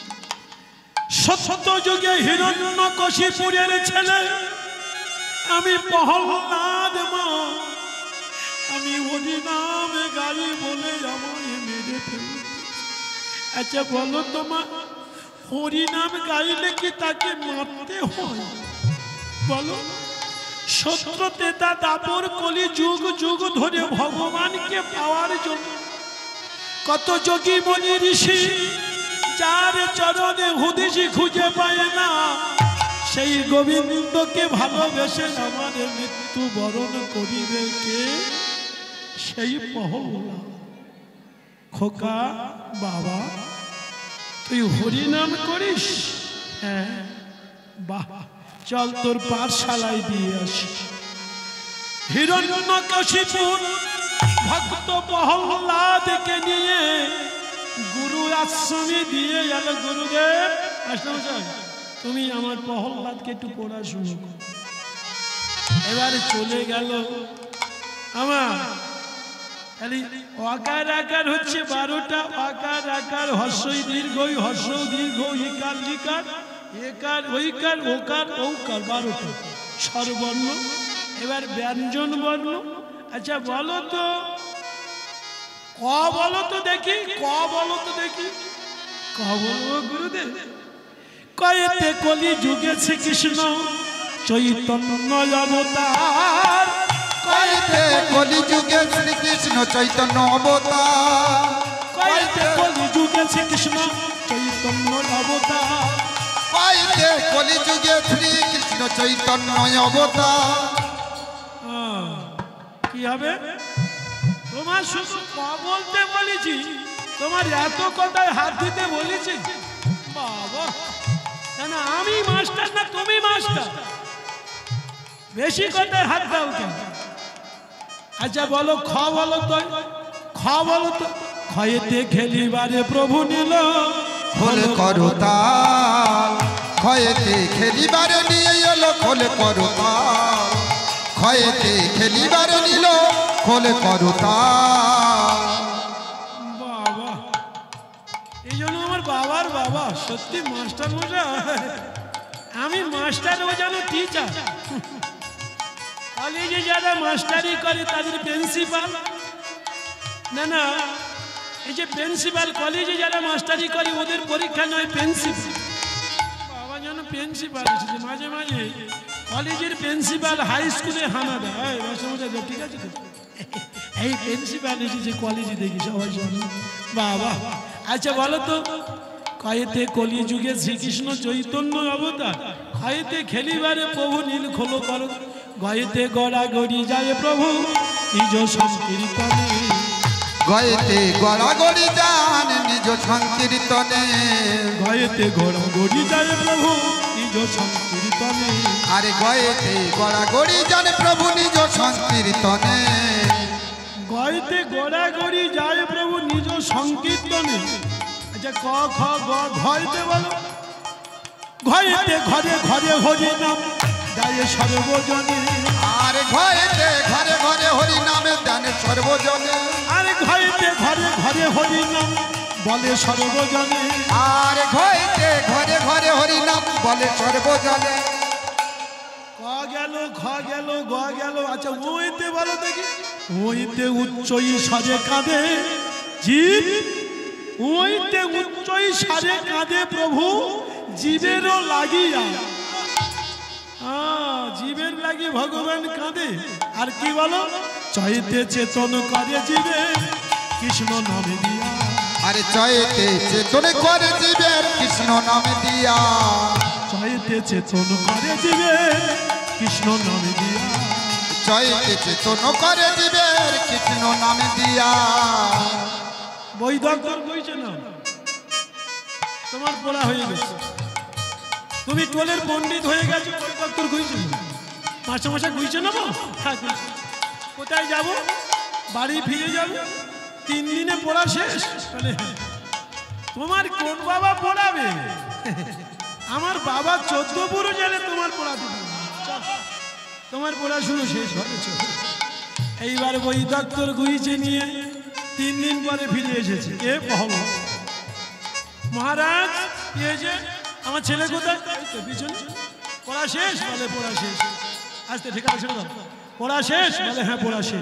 Speaker 2: সত্য যুগে হিরণ্যকশিপুরের ছেলে আমি প্রহ্লাদ মা আমি হরি নামে গাই বলে আমায় মেরে ফেলতে আচ্ছা বলো তো মা হরি নাম গাইলে কি তাকে মারতে হয় বলো? সত্য তেতা দাপর কলি যুগ যুগ ধরে ভগবানকে পাওয়ার জন্য কত যোগী মনি ঋষি যার চরণে হুদিসি খুঁজে পায় না, সেই গোবিন্দকে ভালোবেসে আমার মৃত্যু বরণ করিবে কে? সেই পহলা। খোকা বাবা তুই হরি নাম করিস? হ্যাঁ বাহ, চল তোর পাঠশালায় দিয়ে আসি। হিরণ্যকশিপুর ভক্ত প্রহ্লাদকে নিয়ে গুরু আশ্রমে দিয়ে গেল। গুরুদেব আশ্রম তুমি আমার প্রহ্লাদকে একটু পড়াশুনো করো। এবারে চলে গেল আমার খালি অকার আকার হচ্ছে বারোটা, অকার আকার হর্ষই দীর্ঘই হর্ষ দীর্ঘ ইকার লিকার একার ওইকার ওকার ঔকার বারোটা স্বরবর্ণ। এবার ব্যঞ্জন বর্ণ। আচ্ছা বলো তো ক বলো তো দেখি, ক বলো তো দেখি, ক বলবো গুরুদেব? কয়েতে কলি যুগে শ্রীকৃষ্ণ চৈতন্য অবতার।
Speaker 4: কয়েতে কলি যুগে শ্রীকৃষ্ণ চৈতন্য অবতার।
Speaker 2: কয়েতে কলি যুগে শ্রীকৃষ্ণ চৈতন্য অবতার।
Speaker 4: কয়েতে কলি যুগে শ্রীকৃষ্ণ চৈতন্য অবতার।
Speaker 2: কি হবে? তোমার শুধু ক বলতে বলেছি, তোমার এত কথায় হাত দিতে বলেছি বাবা। না আমি মাস্টার না তুমি মাস্টার, বেশি কথায় হাত দাও কেন? আচ্ছা বলো খ বলো তো, খ বলো তো। ক্ষয়েতে খেলিবারে প্রভু নিল
Speaker 4: খোল করতাল। ক্ষয়েতে খেলিবারে নিয়ে এলো খোল করতাল। ক্ষয়েতে খেলিবারে নিল খোল করতাল।
Speaker 2: বাবা, এই জন্য আমার বাবার বাবা সত্যি মাস্টার মশাই। আমি মাস্টার, ও যেন টিচার। কলেজে যারা মাস্টারি করে তাদের প্রিন্সিপাল, না না এই যে প্রিন্সিপাল, কলেজে যারা মাস্টারি করে ওদের পরীক্ষা নয় প্রিন্সিপাল। বাবা যেন প্রিন্সিপাল এসেছে। মাঝে মাঝে কলেজের প্রিন্সিপাল হাই স্কুলে হানা দেয়। ঠিক আছে, এই প্রিন্সিপাল এসেছে কলেজে, দেখি সবাই জানে বাবা। আচ্ছা বলো তো, কয়েতে কলি যুগে শ্রীকৃষ্ণ চৈতন্য অবতার। ক্ষয়েতে খেলিবারে প্রভু নীল খোলো করো। গয়েতে গড়া গড়ি যায় প্রভু নিজ সংকীর্তনে।
Speaker 4: গয়েতে গড়াগড়ি যান নিজ সংকীর্তনে।
Speaker 2: গয়েতে গড়া গড়ি যায় প্রভু নিজ সংকীর্তনে।
Speaker 4: আরে গয়েতে গড়াগড়ি যান প্রভু নিজ সংকীর্তনে।
Speaker 2: গয়েতে গড়া গড়ি যায় প্রভু নিজ সংকীর্তনে। আচ্ছা ক খ গ ঘয়েতে বলো। ঘয়েতে ঘরে ঘরে হরি নাম যায় সর্বজনে।
Speaker 4: আরে ঘয়েতে ঘরে ঘরে হরি নামে দান সর্বজনে।
Speaker 2: আরে ঘয়েতে ঘরে ঘরে হরি নাম বলে সর্বজনে।
Speaker 4: আরে ঘয়েতে ঘরে ঘরে হরি নাম বলে সর্বজনে।
Speaker 2: ক গেল খ গেল গ গেল। আচ্ছা ওইতে বলো দেখি। ওইতে উচ্চই সারে কাঁদে জীব। ওইতে উচ্চই সারে কাঁদে প্রভু জীবেরও লাগিয়া। হ্যাঁ, জীবের লাগি ভগবান কাঁদে। আর কি বলো? চৈতে চেতন করে জীবে কৃষ্ণ নামে দিয়া।
Speaker 4: আরে চৈতে চেতন করে জীবের কৃষ্ণ নামে দিয়া।
Speaker 2: চৈতে চেতন করে জীবে কৃষ্ণ নামে দিয়া।
Speaker 4: চৈতে চেতন করে জীবের কৃষ্ণ নামে দিয়া।
Speaker 2: বই দপ্তর কইছে না, তোমার পড়া হয়ে গেছে। তুমি টোলের পণ্ডিত হয়ে গেছো, বই দপ্তর কইছে না। মাসে মাসে কইছে না? হ্যাঁ কইছে। কোথায় যাব? বাড়ি ফিরে যাবে, তিন দিনে পড়া শেষ। বলে তোমার কোন বাবা পড়াবে? আমার বাবা চোদ্দ পুরো জানে, তোমার পড়াতে তোমার পড়াশুনো শেষ হয়েছে। এইবার বই দপ্তর গুইছে নিয়ে তিন দিন পরে ফিরে এসেছে। কে? পহল মহারাজ। কি হয়েছে? আমার ছেলে কোথায়? পিছনে। পড়া শেষ? বলে পড়া শেষ। আসতে ঠিকানা ছেড়ে দাও। পড়া শেষ? বলে হ্যাঁ পড়া শেষ।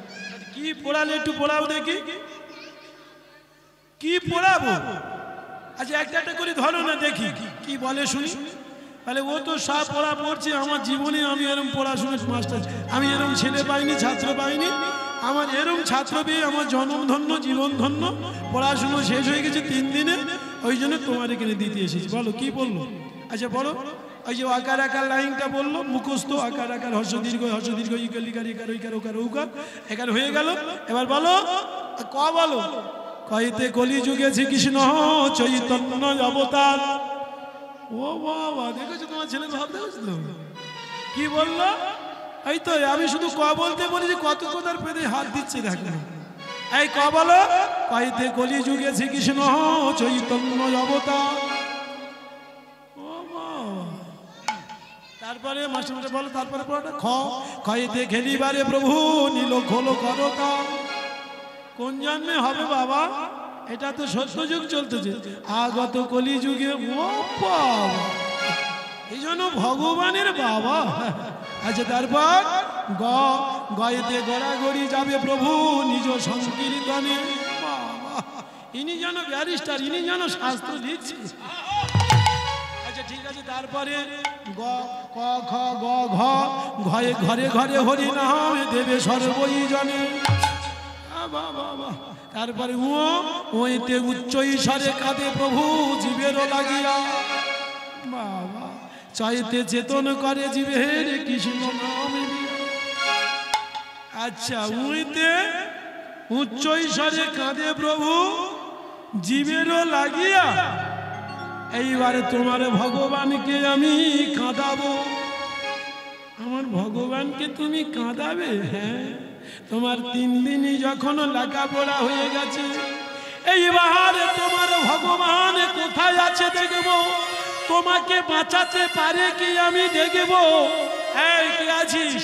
Speaker 2: কি পড়ালে একটু পড়াও দেখি। কি পড়াবো? আচ্ছা একটা একটা করে ধরো না দেখি কি বলে শুনি। তাহলে ও তো সব পড়া পড়ছে, আমার জীবনে আমি এরকম পড়াশোনার মাস্টার, আমি এরকম ছেলে পাইনি, ছাত্র পাইনি। আমার এরকম ছাত্র পেয়ে আমার জন্ম ধন্য, জীবন ধন্য, পড়াশুনো শেষ হয়ে গেছে তিন দিনে। ওই জন্য তোমার এখানে দিতে এসেছি। বলো কি বললো? আচ্ছা বলো। ওই যে আকার আকার লাইনটা বললো, মুখস্থ আকার আকার হর্ষ দীর্ঘ হর্ষ দীর্ঘ ইকার ইকার ইকার ইকার ওকার উকার একার হয়ে গেল। এবার বলো ক বলো। কইতে কলি যুগে শ্রীকৃষ্ণ চৈতন্য অবতার। ও বাবা, দেখেছো তোমার ছেলে ভাব, দেখেছো তো কি বললো? এই তো আমি শুধু ক বলতে বলি যে কত কথার পেটে হাত দিচ্ছে দেখো। এই ক বলো। কইতে কলি যুগে শ্রীকৃষ্ণ চৈতন্য অবতার। ও বাবা, তারপরে মাস্টার বলো, তারপরে পড়াটা খ। কইতে খেলিবারে প্রভু নীল খোলো করতা। কোন জন্মে হবে বাবা? এটা তো সত্য যুগ চলতেছে, আগত কলি যুগে। ও বাবা, এই জন্য ভগবানের বাবা। আচ্ছা তারপর গ গয়েতে গড়াগড়ি যাবে প্রভু নিজ সংকীর্তনে। বাবা, ইনি যেন ব্যারিস্টার, ইনি যেন শাস্ত্র লিখছে। আচ্ছা ঠিক আছে, তারপরে গ ক খ গ ঘ ঘরে ঘরে ঘরে হরি নাম দেবে সর্বই জনে। বাবা, তারপরে ও ওইতে উচ্চ ঈশ্বরে কাঁদে প্রভু জীবেরও লাগিয়া। বাবা, চাইতে চেতন করে জীবের কৃষ্ণ নাম। আচ্ছা, উইতে উচ্চ ঈশ্বরে কাঁদে প্রভু জীবেরও লাগিয়া। এইবারে তোমার ভগবানকে আমি কাঁদাবো। আমার ভগবানকে তুমি কাঁদাবে? হ্যাঁ, তোমার তিন দিনই যখন লেখাপড়া হয়ে গেছে, এইবার তোমার ভগবান কোথায় আছে দেখব, তোমাকে বাঁচাতে পারে কি আমি দেখব। এই কে আছিস?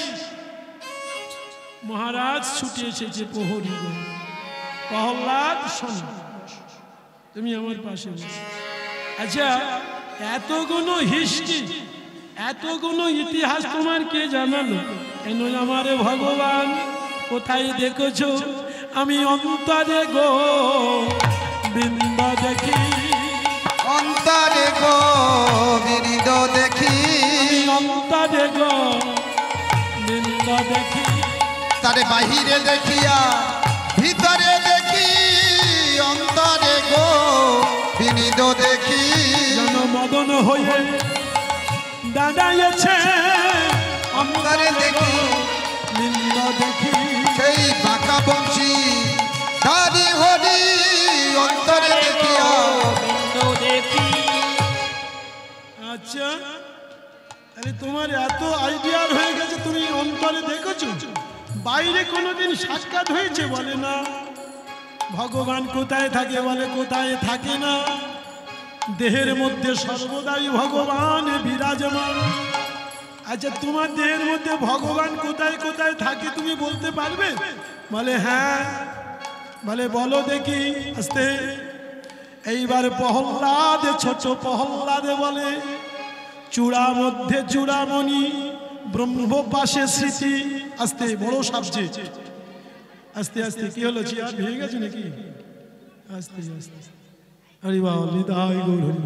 Speaker 2: মহারাজ ছুটে এসেছে প্রহরী। প্রহ্লাদ শোন, তুমি আমার পাশে বসো। আচ্ছা, এতগুলো হিস্ট্রি, এতগুলো ইতিহাস তোমার কে জানালো? কেন আমার ভগবান কোথায় দেখেছো? আমি অন্তরে গো বৃন্দ দেখি,
Speaker 4: অন্তরে গো বৃন্দ দেখি,
Speaker 2: অন্তরে গো বৃন্দ দেখি।
Speaker 4: তারে বাহিরে দেখিয়া ভিতরে দেখি, অন্তরে গো বৃন্দ দেখি।
Speaker 2: জন মদন হয়ে দাঁড়াইছে,
Speaker 4: অন্তরে দেখি
Speaker 2: বৃন্দ দেখি।
Speaker 4: সেই বাঁকা বংশী দাঁড়ি হরি, অন্তরে দেখিয়া
Speaker 3: দেখি।
Speaker 2: আচ্ছা, তাহলে তোমার এত আইডিয়ার হয়ে গেছে, তুমি অন্তরে দেখেছো? বাইরে কোনোদিন সাক্ষাৎ হয়েছে? বলে না। ভগবান কোথায় থাকে? বলে কোথায় থাকে না। দেহের মধ্যে সর্বদাই ভগবান বিরাজমান। আচ্ছা, তোমার দেহের মধ্যে ভগবান কোথায় কোথায় থাকে তুমি বলতে পারবে? বলে হ্যাঁ। বলে বলো দেখি আস্তে। এইবার প্রহ্লাদ, ছোট প্রহ্লাদে বলে, চূড়া মধ্যে চূড়ামণি, ব্রহ্ম পাশে স্মৃতি। আস্তে, বড় সাবজেক্ট। আস্তে আস্তে। কি হলো, চেয়ার ভেঙে গেছে নাকি? আস্তে আস্তে। হরি বাবা, নিতাই গৌর হরি।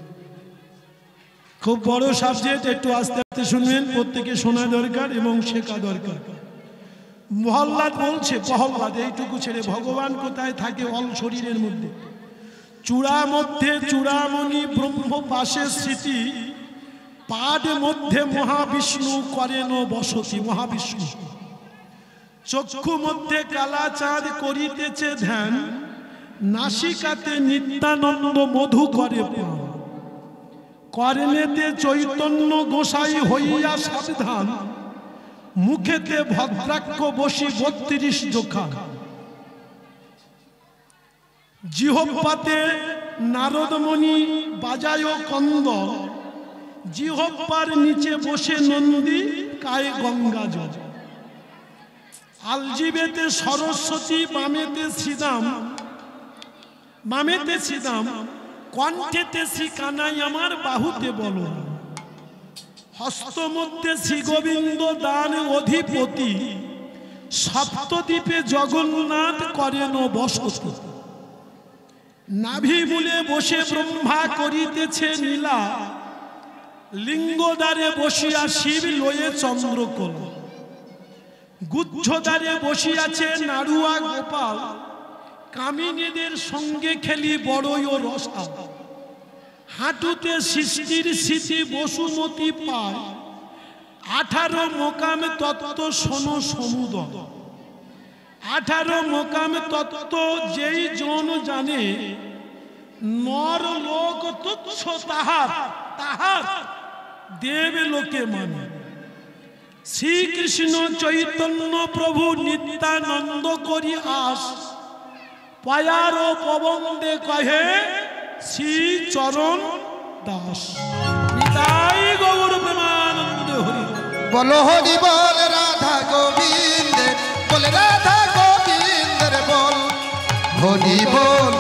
Speaker 2: খুব বড় সাবজেক্ট, একটু আস্তে আস্তে শুনবেন। প্রত্যেকে শোনা দরকার এবং শেখা দরকার। প্রহ্লাদ বলছে, প্রহ্লাদ এইটুকু ছেড়ে ভগবান কোথায় থাকে? অল শরীরের মধ্যে। চূড়া মধ্যে চূড়ামণি, ব্রহ্ম পাশে স্মৃতি, পাদ মধ্যে মহাবিষ্ণু করেন বসতি। মহাবিষ্ণু চক্ষু মধ্যে কালা চাঁদ করিতেছে ধ্যান, নাসিকাতে নিত্যানন্দ মধু করে পান, কর্ণেতে চৈতন্য গোসাই হইয়া সাবধান, মুখেতে ভদ্রাক্ষ বসি বত্রিশ জোখা, জিহ্বাতে নারদমণি বাজায় কন্দল, জিহ্বার নিচে বসে নন্দী কায়ে গঙ্গা জল, আলজিবেতে সরস্বতী, বামেতে শ্রীদাম, বামেতে শ্রীদাম, কণ্ঠেতে শ্রী কানাই আমার, বাহুতে বলো, হস্ত মধ্যে শ্রী গোবিন্দ দান অধিপতি, সপ্তদ্বীপে জগন্নাথ করেন বসতি। নাভি মূলে বসে ব্রহ্মা করিতেছে নীলা, লিঙ্গদ্বারে বসিয়া শিব লয়ে চন্দ্রকোল, গুচ্ছদ্বারে বসিয়াছে নাড়ুয়া গোপাল, কামিনীদের সঙ্গে খেলি বড়ই ও রসা, হাঁটুতে সৃষ্টির স্মৃতি বসুমতী পায়, আঠারো মোকাম তত্ত্ব শোনো সমুদর, আঠারো মোকাম তত্ত্ব যেই জন জানে, নর লোক তুচ্ছ তাহার, তাহার দেব লোকে মানে। শ্রীকৃষ্ণ চৈতন্য প্রভু নিত্যানন্দ করি আস, পায়ার ও পবন্দে কহে শ্রী চরণ দাস। নিতাই গৌর প্রেমানন্দ হরি
Speaker 4: বলো হরি বল রাধা গোবিন্দের, বল রাধা গোবিন্দের বল, হরি বল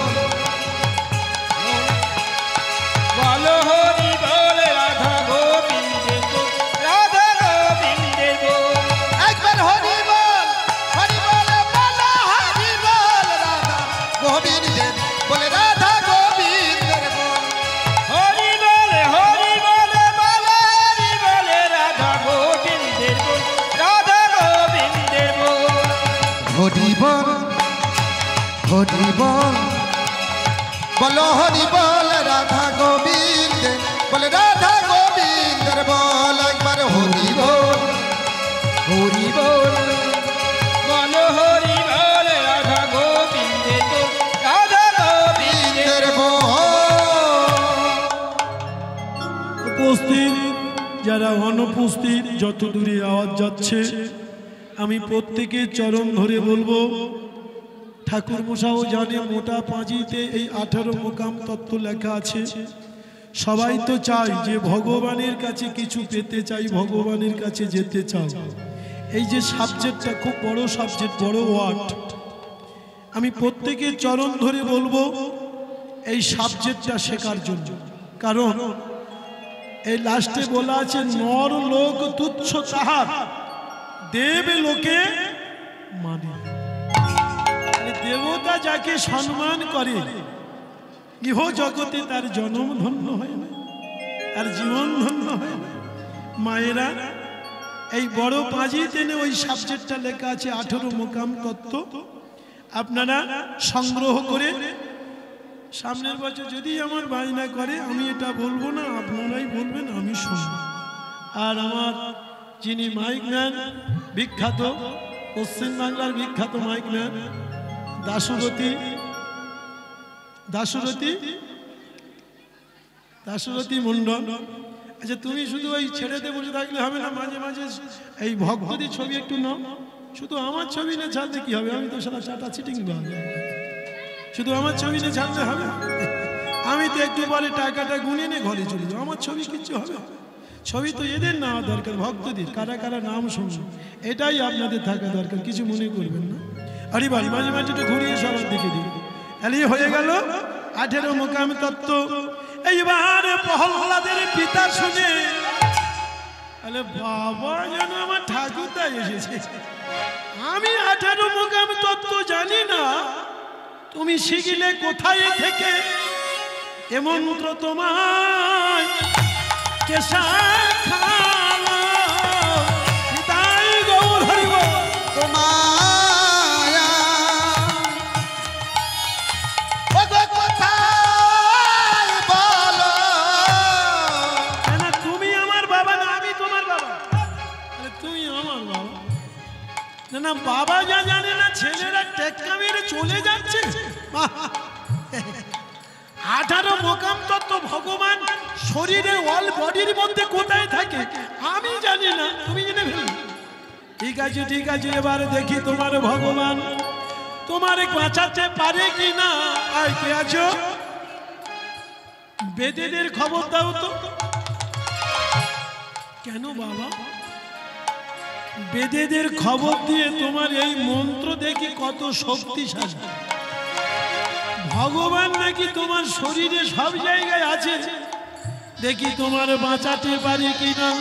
Speaker 3: বলো হরি বল রাধা গোবিন্দের বল, রাধা গোবিন্দের বল।
Speaker 4: একবার হরি বল, হরি বল, বলো হরি বল রাধা গোবিন্দের, বল রাধা গোবিন্দের বল,
Speaker 3: হরি বল হরি বল বল হরি বল রাধা গোবিন্দের বল, রাধা গোবিন্দের বল।
Speaker 4: হরি বল, হরি বল, বলো হরি বল রাধা গোবিন্দের, বল রাধা গোবিন্দের বল, একবার হরি বল,
Speaker 3: হরি বল বলো হরি বল রাধা গোবিন্দের বল, রাধা গোবিন্দের
Speaker 4: গোবিন্দের বল।
Speaker 2: উপস্থিত যারা অনুপস্থিত, যত দূরে আওয়াজ যাচ্ছে আমি প্রত্যেকের চরণ ধরে বলবো, ঠাকুর মশাও জানে মোটা পাঁজিতে এই আঠারো মোকাম তত্ত্ব লেখা আছে। সবাই তো চাই যে ভগবানের কাছে কিছু পেতে চাই, ভগবানের কাছে যেতে চাই। এই যে সাবজেক্টটা খুব বড় সাবজেক্ট, বড় ওয়ার্ড, আমি প্রত্যেকের চরণ ধরে বলবো এই সাবজেক্টটা শেখার জন্য। কারণ এই লাস্টে বলা আছে নর লোক তুচ্ছ তাহার, দেব লোকে মানে। দেবতা যাকে সম্মান করে ইহ জগতে তার জন্ম ধন্য হয় না, তার জীবন ধন্য হয় না। মায়েরা এই বড় পাঁজি টেনে ওই সাবজেক্টটা লেখা আছে আঠেরো মোকাম তত্ত্ব, আপনারা সংগ্রহ করে সামনের বছর যদি আমার বায়না করে আমি এটা বলবো না, আপনারাই বলবেন, আমি শুনবো। আর আমার যিনি মাইক ম্যান, বিখ্যাত পশ্চিমবাংলার বিখ্যাত মাইক ম্যান দাশরথী, দাশরথী দাশরথী মন্ডল। আচ্ছা তুমি শুধু ওই ছেড়েতে বসে থাকলে হবে না, মাঝে মাঝে এই ভক্তদের ছবি একটু নাও। শুধু আমার ছবি না ছাড়তে কি হবে, আমি তো সারা চাটা চিটিং দেওয়া, শুধু আমার ছবি না ছাড়তে হবে। আমি তো একটু পরে টাকাটা গুনে নিয়ে ঘরে চলে যাবো, আমার ছবি কিচ্ছু হবে। ছবি তো এদের নেওয়া দরকার, ভক্তদের, কারা কারা নাম শুনছো, এটাই আপনাদের থাকা দরকার, কিছু মনে করবেন না। আরে ভাই মাঝে মাঝে একটু ঘুরিয়ে সবার দিকে দিকে এলিয়ে হয়ে গেল আঠেরো মোকাম তত্ত্ব। এইবার প্রহ্লাদের পিতা শুনে আরে বাবা যেন আমার ঠাকুরদা এসেছে, আমি আঠেরো মোকাম তত্ত্ব জানি না, তুমি শিখিলে কোথায় থেকে এ মন্ত্র তোমায় কেশা খালো। তাই গৌর হরিব
Speaker 4: তোমায়া ওগো কোথায় বলো,
Speaker 2: না তুমি আমার বাবা না আমি তোমার বাবা, তুমি আমার বাবা না। না বাবা যা জানে না ছেলেরা টেক্কা মেরে চলে যাচ্ছে। আঠারো মোকাম তত্ত্ব ভগবান শরীরে অল বডির মধ্যে কোথায় থাকে আমি জানি না, তুমি জেনে ফেলো। ঠিক আছে ঠিক আছে, এবারে দেখি তোমার ভগবান তোমারে বাঁচাতে পারে কি না। আর কে আছো, বেদেদের খবর দাও তো। কেন বাবা, বেদেদের খবর দিয়ে তোমার এই মন্ত্র দেখি কত শক্তিশালী। ভগবান নাকি তোমার শরীরে সব জায়গায় আছে, দেখি তোমার বাঁচাতে পারে কিনা।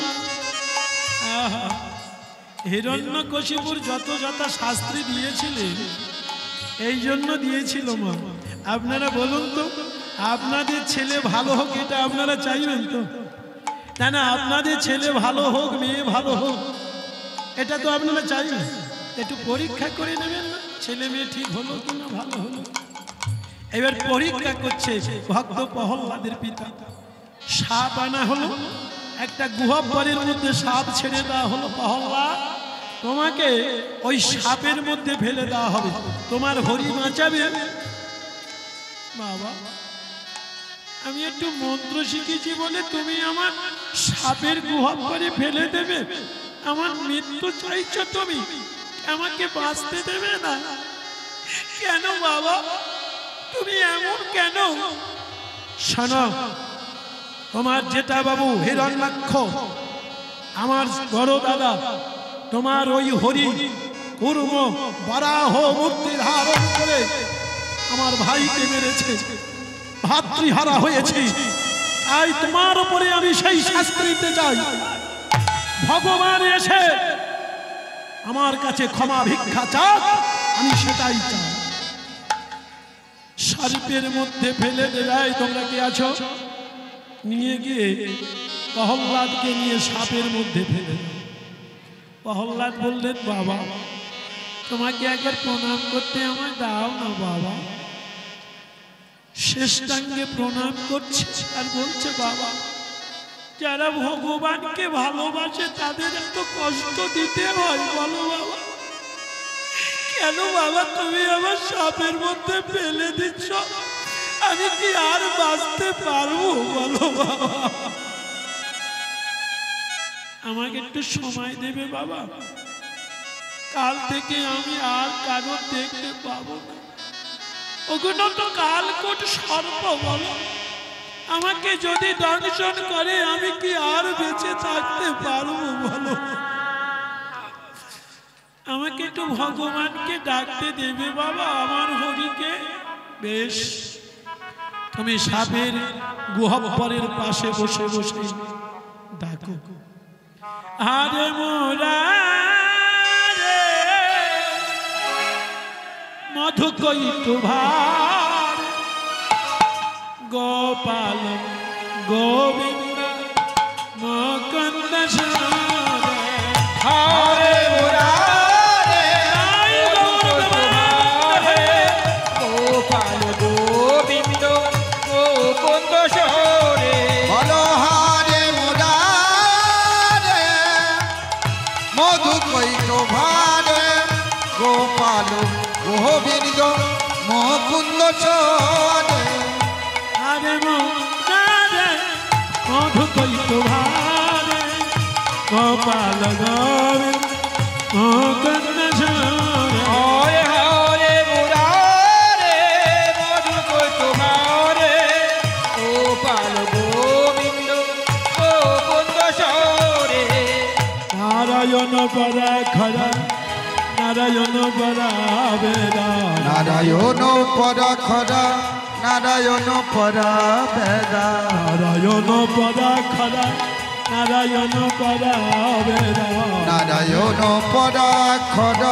Speaker 2: হিরণ্যকশিপুর যত যত শাস্ত্রী দিয়েছিলেন এই জন্য দিয়েছিল মা। আপনারা বলুন তো, আপনাদের ছেলে ভালো হোক এটা আপনারা চাইবেন তো? না না, আপনাদের ছেলে ভালো হোক, মেয়ে ভালো হোক, এটা তো আপনারা চাইবেন। একটু পরীক্ষা করে নেবেন না, ছেলে মেয়ে ঠিক হলো কিনা, ভালো হলো। এবার পরীক্ষা করছে ভক্ত প্রহ্লাদের পিতা। সাপ আনা হলো, একটা গুহ্বরের মধ্যে সাপ ছেড়ে দেওয়া হলো। প্রহ্লাদ, তোমাকে ওই সাপের মধ্যে ফেলে দেওয়া হবে, তোমার হরি বাঁচাবে। বাবা, আমি একটু মন্ত্র শিখেছি বলে তুমি আমার সাপের গুহ্বরে ফেলে দেবে? আমার মৃত্যু চাইছো তুমি, আমাকে বাঁচতে দেবে না কেন বাবা? তুমি এমন কেন? শোনো, তোমার জেঠা বাবু হিরণ্যাক্ষ, আমার বড় দাদা, তোমার ওই হরি কুর্ম বরাহ মূর্তি ধারণ করে আমার ভাইকে মেরেছে, ভাতৃহারা হয়েছে। তাই তোমার উপরে আমি সেই শাস্তি দিতে চাই। ভগবান এসে আমার কাছে ক্ষমা ভিক্ষা চাক, আমি সেটাই চাই। সার্পের মধ্যে ফেলে দেয়। তোমরা কি আছো? নিয়ে গিয়ে প্রহ্লাদকে নিয়ে সাপের মধ্যে ফেলে দাও। প্রহ্লাদ বললেন, বাবা তোমাকে একবার প্রণাম করতে আমায় দাও না বাবা। শেষটাঙ্গে প্রণাম করছে আর বলছে, বাবা যারা ভগবানকে ভালোবাসে তাদের এত কষ্ট দিতে হয় বলো বাবা? কেন বাবা তুমি আমার সাপের মধ্যে ফেলে দিচ্ছ? আমি কি আর বাঁচতে পারবো বলো বাবা? আমাকে একটু সময় দেবে বাবা? কাল থেকে আমি আর কারো দেখতে পাবো না। ওগুলো তো কালকূট সর্প বলো, আমাকে যদি দর্শন করে আমি কি আর বেঁচে থাকতে পারবো বলো? আমাকে একটু ভগবানকে ডাকতে দেবে বাবা, আমার হরিকে? বেশ, তুমি সাপের গুহ্বরের পাশে বসে বসে ডাকো, আরে মোরা মধু কৈতু ভার গোপাল গোবিন্দ মুকুন্দ
Speaker 3: হরে মুরারে গোপাল গোবিন্দ মুকুন্দ সরে।
Speaker 4: বলো হারে মুরারে মধু কৈত ভারে গোপাল গোবিন্দ মুকুন্দ চরে।
Speaker 2: আরে মোরে মধু কৈতু ভারে গোপাল গোবিন্দ মুকুন্দ সরে।
Speaker 3: হরে হরে মুরারে মধু কৈতু ভারে গোপাল গোবিন্দ মুকুন্দ সরে।
Speaker 2: নারায়ণ পরা খরা নারায়ণ পরা বেদা।
Speaker 4: নারায়ণ পরা খরা নারায়ণ পরা বেদা।
Speaker 2: নারায়ণ পরা খরা নারায়ণ পরা বেদা।
Speaker 4: নারায়ণ পরা খরা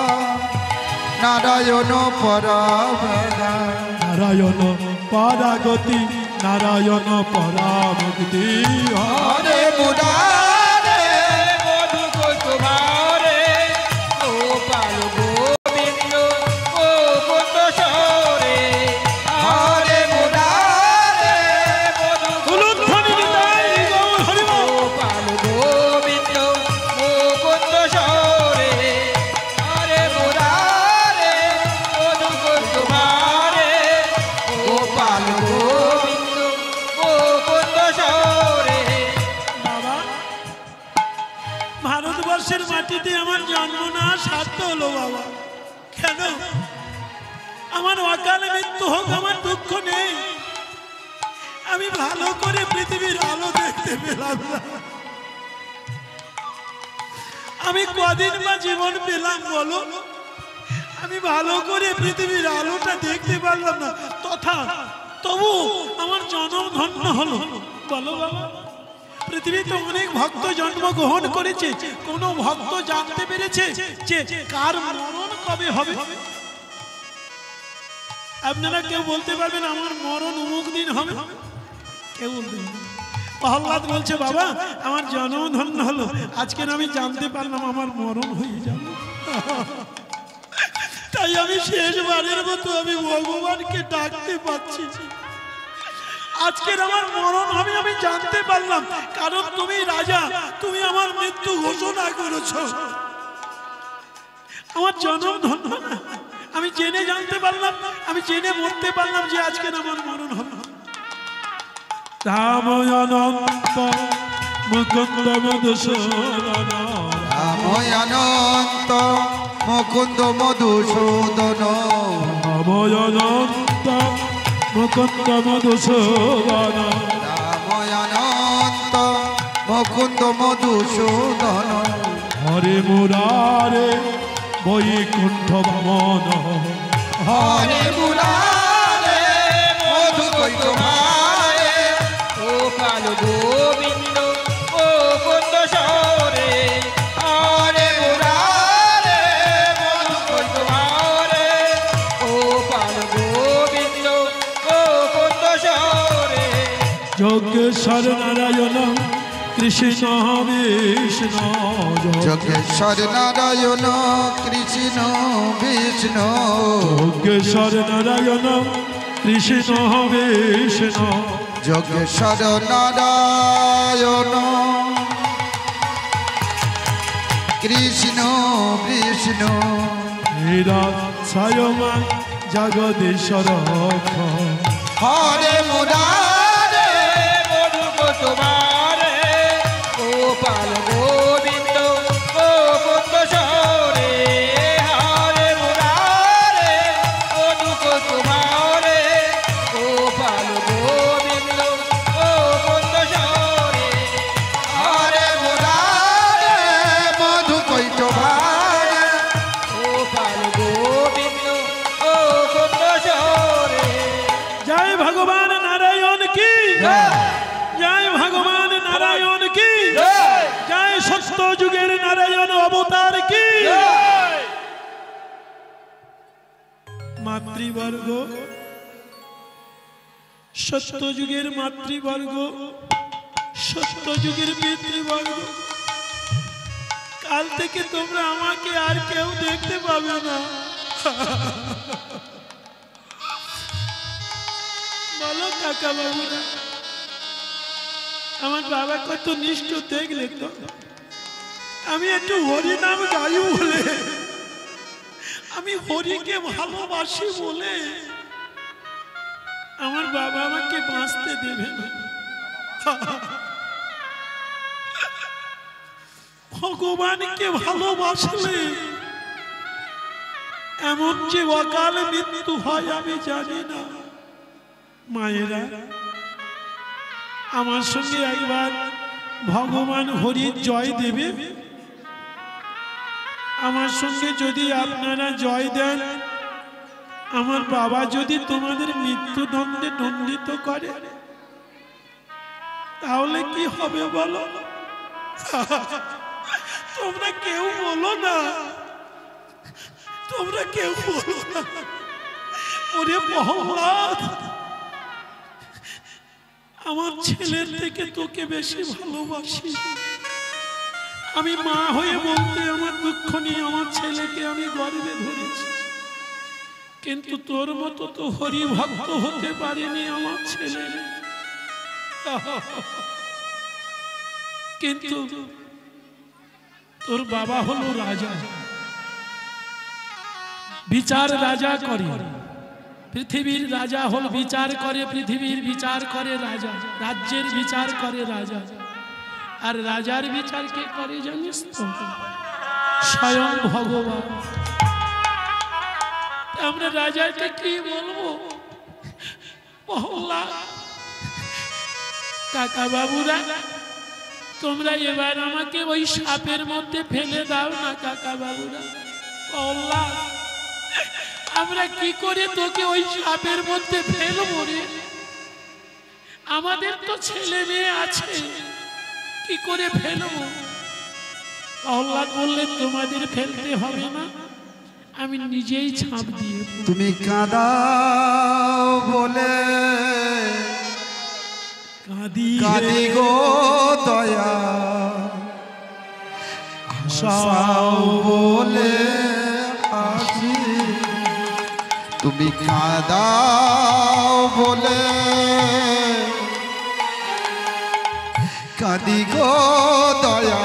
Speaker 4: নারায়ণ পরা বেদা।
Speaker 2: নারায়ণ পরা গতি নারায়ণ পরা মুক্তি।
Speaker 4: হরে মুরারে
Speaker 3: মধু কৈতু ভারে গোপাল গোবিন্দ মুকুন্দ সরে।
Speaker 4: হরে মুরারে
Speaker 2: উলুধ্বনি নিতাই গৌর হরি বল।
Speaker 3: গোপাল গোবিন্দ মুকুন্দ সরে। হরে মুরারে মধু কৈতু ভারে গোপাল গোবিন্দ মুকুন্দ সরে।
Speaker 2: বাবা, ভারতবর্ষের মাটিতে আমার জন্ম না সাধ্য হলো বাবা। কেন? আমার অকালে মৃত্যু হোক, আমার দুঃখ নেই। আমি ভালো করে পৃথিবীর আলো দেখতে পেলাম না। আমি কদিন বা জীবন পেলাম বলো? আমি ভালো করে পৃথিবীর আলোটা দেখতে পারলাম না, তথা তবু আমার জন্ম ধন্য হলো বলো বাবা? পৃথিবীতে অনেক ভক্ত জন্মগ্রহণ করেছে, কোন ভক্ত জানতে পেরেছে যে কার মরণ কবে হবে? আপনারা কেউ বলতে পারবেন আমার মরণ অমুক দিন হবে? কেউ বলতে পারবেন? প্রহ্লাদ বলছে বাবা আমার জন্ম ধন্য হলো, আজকে আমি জানতে পারলাম আমার মরণ হয়ে যাবে, তাই আমি শেষবারের মতো আমি ভগবানকে ডাকতে পাচ্ছি, আজকের আমার মরণ হবে আমি জানতে পারলাম, কারণ তুমি রাজা, তুমি আমার মৃত্যু ঘোষণা করেছ, আমার জন্ম ধন্য, আমি জেনে জানতে পারলাম, আমি জেনে মরতে পারলাম যে আজকে আমার মরণ হবে। রাম অনন্ত মুকুন্দ মধুসূদন,
Speaker 4: রাম অনন্ত মুকুন্দ মধুসূদন,
Speaker 2: রাম অনন্ত মুকুন্দ মধুসূদন,
Speaker 4: রাম অনন্ত মুকুন্দ মধুসূদন,
Speaker 2: হরে মুরারে বৈকুণ্ঠ ভবন,
Speaker 4: হরে মুরারে মধু কৈতভারে,
Speaker 3: গোপাল গোবিন্দ ও কুন্দ সরে,
Speaker 4: হরে মুরারে মধু কৈতভারে,
Speaker 3: গোপাল গোবিন্দ ও কুন্দ সরে,
Speaker 2: যোগেশ্বর নারায়ণ কৃষ্ণ বিষ্ণু,
Speaker 4: যোগেশ্বর নারায়ণ কৃষ্ণ বিষ্ণু,
Speaker 2: যোগেশ্বর নারায়ণ কৃষ্ণ বিষ্ণু,
Speaker 4: যোগেশ্বর নারায়ণ কৃষ্ণ বিষ্ণু,
Speaker 2: হীরা ছায়মা জগদীশ্বর,
Speaker 4: হরে মুরারে
Speaker 3: মধু কুসুমারে, গোপাল গোবিন্দ ও কুন্দ সরে, হরে মুরারে মধু কুসুমারে, গোপাল গোবিন্দ ও কুন্দ সরে,
Speaker 4: হরে মুরারে মধু কৈতভারে,
Speaker 3: গোপাল গোবিন্দ ও কুন্দ সরে।
Speaker 2: জয় ভগবান নারায়ণ কি, জয় ভগবান নারায়ণ কি, জয় সত্য যুগের নারায়ণ অবতার কি। মাতৃবর্গ, সত্য যুগের মাতৃবর্গ, সত্য যুগের পিতৃবর্গ, কাল থেকে তোমরা আমাকে আর কেউ দেখতে পাবে না। বলো কাকা বাবুরা, আমার বাবা কত নিষ্ঠ দেখলে তো, আমি একটু হরি নাম গাই বলে, আমি হরিকে ভালোবাসি বলে আমার বাবা আমাকে বাঁচতে দেবে না। ভগবানকে ভালোবাসলে এমন যে অকাল মৃত্যু হয় আমি জানি না। মায়েরা, আমার সঙ্গে একবার ভগবান হরির জয় দেবে, আমার সঙ্গে যদি আপনারা জয় দেন, আমার বাবা যদি তোমাদের মৃত্যুদণ্ডে দণ্ডিত করে তাহলে কি হবে বলো? তোমরা কেউ বলো না, তোমরা কেউ বলো না। ওরে প্রহ্লাদ, আমার ছেলের থেকে তোকে বেশি ভালোবাসি। আমি মা হয়ে বলতে আমার দুঃখ নিয়ে আমার ছেলেকে আমি গর্বে ধরেছি, কিন্তু তোর মতো তো হরি ভক্ত হতে পারেনি আমার ছেলে। কিন্তু তোর বাবা হলো রাজা, বিচার রাজা করে, পৃথিবীর রাজা হল বিচার করে, পৃথিবীর বিচার করে রাজা, রাজ্যের বিচার করে রাজা। আর রাজার বিচার কে করে জানিস তো? স্বয়ং ভগবান। আমরা রাজাকে কি বলবো? প্রহ্লাদ, কাকা বাবুরা, তোমরা এবার আমাকে ওই সাপের মধ্যে ফেলে দাও না কাকা বাবুরা। প্রহ্লাদ, আমরা কি করে তোকে ওই সাপের মধ্যে ফেলবো রে? আমাদের তো ছেলে মেয়ে আছে, কি করে ফেলবো? প্রহ্লাদ বললেন তোমাদের ফেলতে হবে না, আমি নিজেই ছাপ দিয়ে
Speaker 4: তুমি কাঁদাও বলে
Speaker 2: কাঁদি
Speaker 4: কাঁদি গো দয়া হাসাও বলে হাসি তুমি কাঁদাও বলে কাঁদি গো দয়া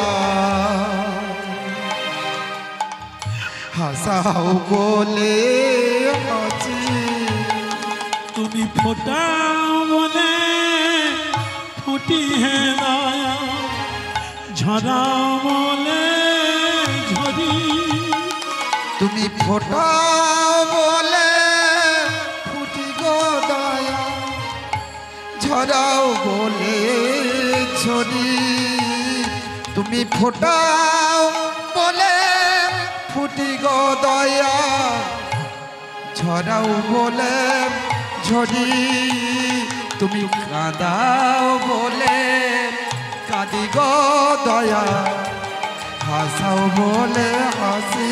Speaker 4: হাসাও বলে হাসি
Speaker 2: তুমি ফোটাও বলে ফুটি হে দয়া ঝরাও বলে ঝরি
Speaker 4: তুমি ফোটাও বলে ফুটি গো দয়া ঝরাও বলে ঝরি তুমি ফোটাও বলে ফুটি গো দয়া ঝরাও বলে ঝরি তুমি কাঁদাও বলে কাঁদি গো দয়া হাসাও বলে হাসি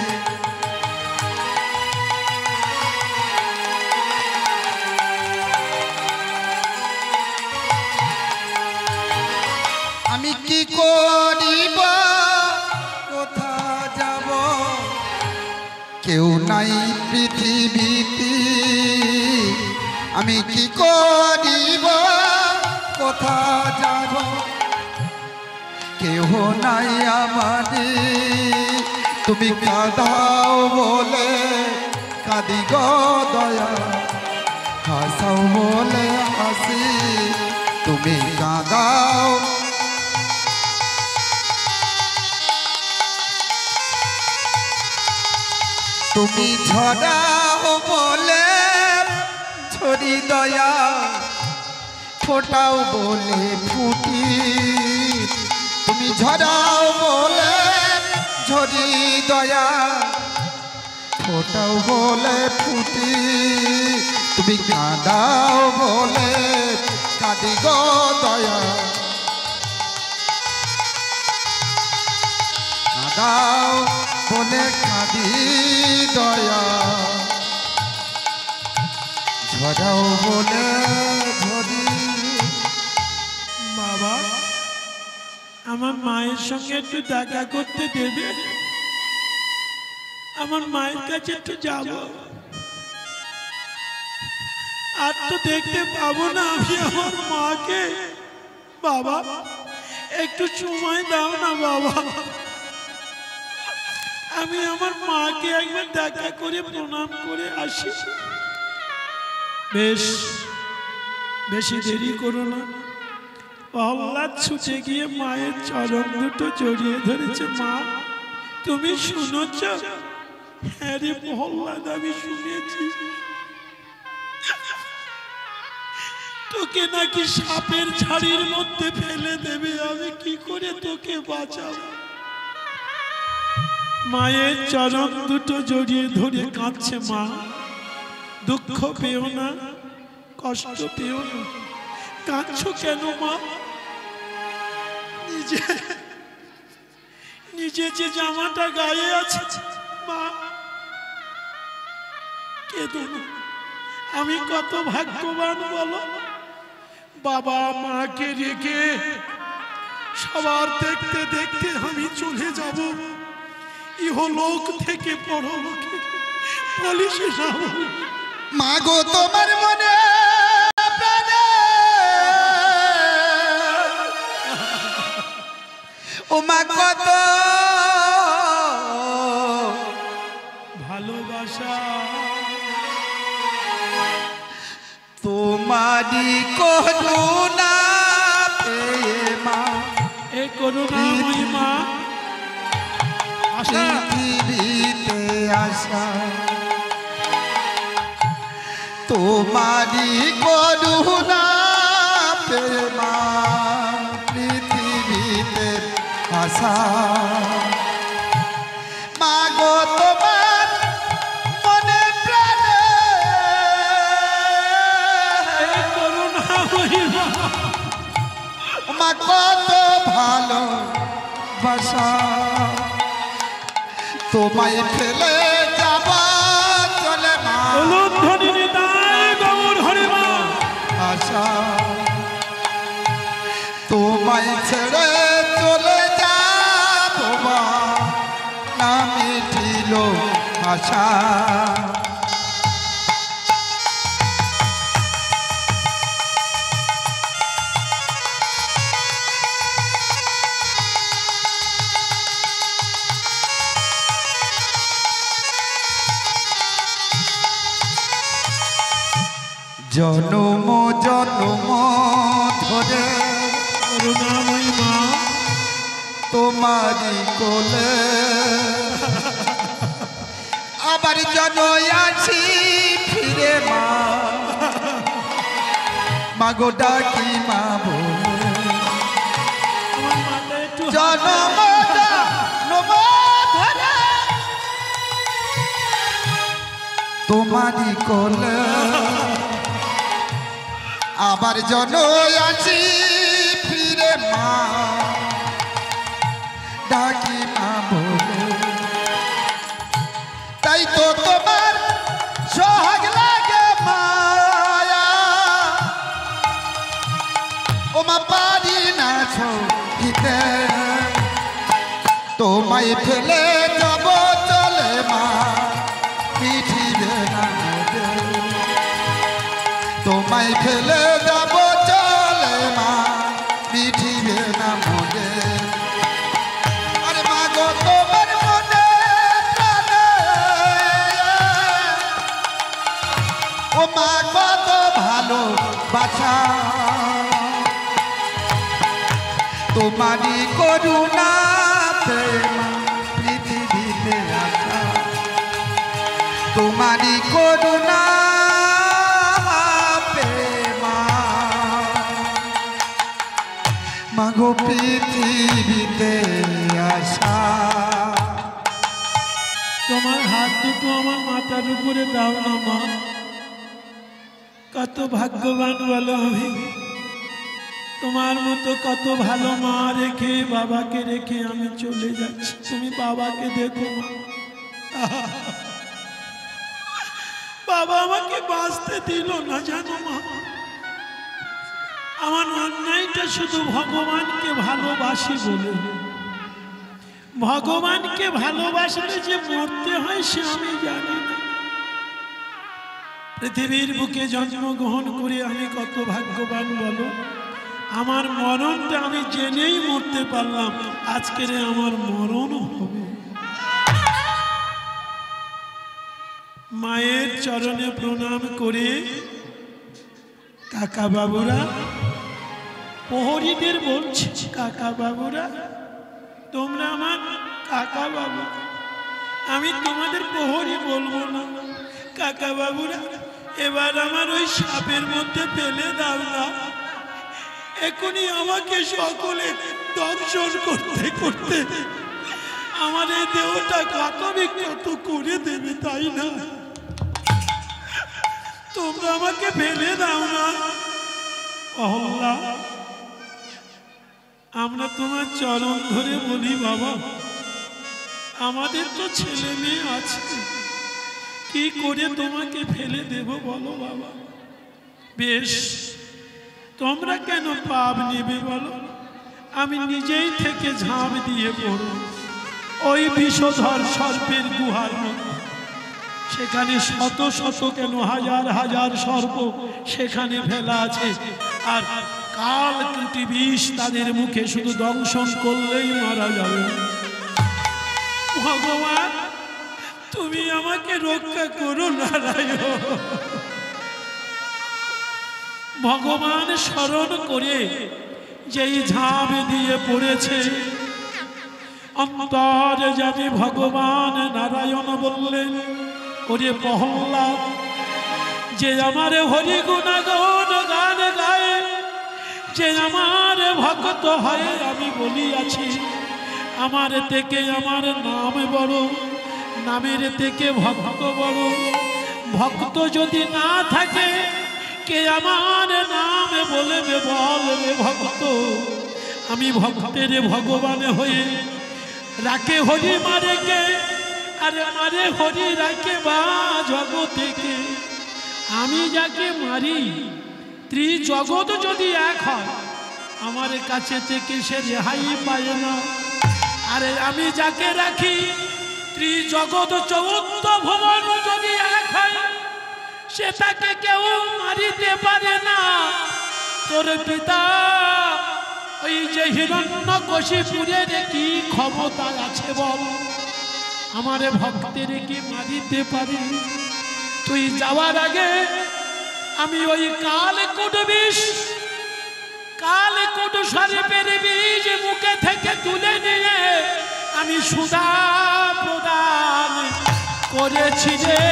Speaker 4: আমি কি করিব কোথা যাব কেউ নাই পৃথিবীতে আমি কি করিব কোথা যাব কেউ নাই আমাদের তুমি কাঁদাও বলে কাঁদি গো দয়া হাসাও বলে হাসি তুমি কাঁদাও তুমি ঝরাও বলে ঝরি দয়া ফোটাও বলে ফুটি তুমি ঝরাও বলে ঝরি দয়া ফোটাও বলে ফুটি তুমি কাঁদাও বলে কাঁদি গো দয়া কাঁদাও বলে কাঁদি দয়া ঝরাও বলে ঝরি
Speaker 2: বাবা আমার মায়ের সঙ্গে একটু দেখা করতে দেবে আমার মায়ের কাছে একটু যাব আর তো দেখতে পাবো না আমি আমার মাকে বাবা একটু সময় দাও না বাবা আমি আমার মাকে একবার দেখা করে প্রণাম করে আসি বেশ বেশি দেরি করো না প্রহ্লাদ ছুটে গিয়ে মায়ের চরণ দুটো জড়িয়ে ধরেছে মা তুমি শুনেছ হ্যাঁ রে প্রহ্লাদ আমি শুনেছি তোকে নাকি সাপের ঝাড়ির মধ্যে ফেলে দেবে আমি কি করে তোকে বাঁচাবো মায়ের চরণ দুটো জড়িয়ে ধরে কাঁদছে মা দুঃখ পেও না কষ্ট পেও না কাঁদছো কেন মা নিজে নিজে যে জামাটা গায়ে আছে মা কেঁদো না আমি কত ভাগ্যবান বলো বাবা মাকে রেখে সবার দেখতে দেখতে আমি চলে যাব ইহলোক থেকে পরলোকে বলিস না
Speaker 4: মা গো তোমার মনে প্রাণে ও মা কত
Speaker 2: ভালোবাসা
Speaker 4: তোমারি করুণা পেয়ে মা
Speaker 2: এ করুণাময়ী মা আশা
Speaker 4: পৃথিবীতে আসা তোমারি করুণা পেয়ে মা পৃথিবীতে আসা মা গো তোমার মনে প্রাণে
Speaker 2: এ করুণাময়ী মা
Speaker 4: মা কত ভালো বাসা তোমায় ফেলে যাব
Speaker 2: উলুধ্বনি নিতাই গৌর হরিমা
Speaker 4: আশা তোমায় ছেড়ে চলে যাবো মা না মিটিল আশা জনম জনম ধরে
Speaker 2: করুণাময়ী মা
Speaker 4: তোমারি কোলে আবার জনই আছি ফিরে মা মাগো ডাকি মা বলে
Speaker 2: আমার মাথা একটু
Speaker 4: জনম জনম ধরে তোমারি কোলে আবার জনই আছি ফিরে মা ডাকি মা বলে তাই তো তোমার সোহাগ লাগে মায়া ও মা পারি না ছোটিতে তোমায় ফেলে যাব চলে মা পৃথিবী না তোমায় ফেলে যাব চলে মা পৃথিবী না মনে আরে মা গো তোমার মনে প্রাণে ও মা কত ভালো বাসা তোমারই করুণাতে মা পৃথিবীতে আসা তোমারই করুণা মাগো পৃথিবীতে আসা
Speaker 2: তোমার হাত দুটো আমার মাথার উপরে দাও না মা কত ভাগ্যবান বলো আমি তোমার মতো কত ভালো মা রেখে বাবাকে রেখে আমি চলে যাচ্ছি তুমি বাবাকে দেখো মা বাবা আমাকে বাঁচতে দিল না জানো মা আমার অন্যায়টা শুধু ভগবানকে ভালোবাসি বলে ভগবানকে ভালোবাসলে যে মরতে হয় সে আমি জানি না পৃথিবীর বুকে জন্মগ্রহণ করে আমি কত ভাগ্যবান বলো আমার মরণটা আমি জেনেই মরতে পারলাম আজকের আমার মরণ হবে মায়ের চরণে প্রণাম করে কাকা বাবুরা প্রহরীদের বলছি কাকা বাবুরা তোমরা আমার কাকা বাবু আমি তোমাদের প্রহরী বলবো না কাকা বাবুরা এবার আমার ওই সাপের মধ্যে ফেলে দাও না এখনই আমাকে সকলে দর্শন করতে করতে আমার এই দেহটা কত বিক্ষত করে দেবে তাই না তোমরা আমাকে ফেলে দাও না অহল্লা আমরা তোমার চরণ ধরে বলি বাবা আমাদের তো ছেলে মেয়ে আছে কি করে তোমাকে ফেলে দেব বলো বাবা বেশ তোমরা কেন পাপ নেবে বলো আমি নিজেই থেকে ঝাঁপ দিয়ে পড়ো ওই বিষধর সর্পের গুহার মধ্যে সেখানে শত শত কেন হাজার হাজার সর্প সেখানে ফেলা আছে আর কাল কুটি বিষ তাদের মুখে শুধু দংশন করলেই মারা যাবে ভগবান তুমি আমাকে রক্ষা করো নারায়ণ ভগবান স্মরণ করে যেই ঝাঁপ দিয়ে পড়েছে অন্তরে যাবে ভগবান নারায়ণ বললেন ওরে প্রহ্লাদ যে আমার হরি গুণগান গান গায় যে আমার ভক্ত হয় আমি বলিয়াছি আমার থেকে আমার নাম বড় নামের থেকে ভক্ত বড় ভক্ত যদি না থাকে কে আমার নাম বলবে বলবে ভক্ত আমি ভক্তের ভগবান হয়ে রাখে হরি মারে কে আরে মারে হরি রাখে বা জগতেকে, আমি যাকে মারি ত্রিজগৎ যদি এক হয়, আমার কাছে থেকে সে রেহাই পায় না। আরে আমি যাকে রাখি ত্রিজগৎ চৌদ্দ ভুবন যদি এক হয়, সে তাকে কেউ মারিতে পারে না। তোর পিতা ওই যে হিরণ্যকশিপুরের কি ক্ষমতা আছে বল, আমার ভক্তের কি মারিতে পারে? তুই যাওয়ার আগে আমি ওই কালকূট বিষ, কালকূট সর্পের বীজ মুখে থেকে তুলে নিয়ে আমি সুধা প্রদান করেছি রে,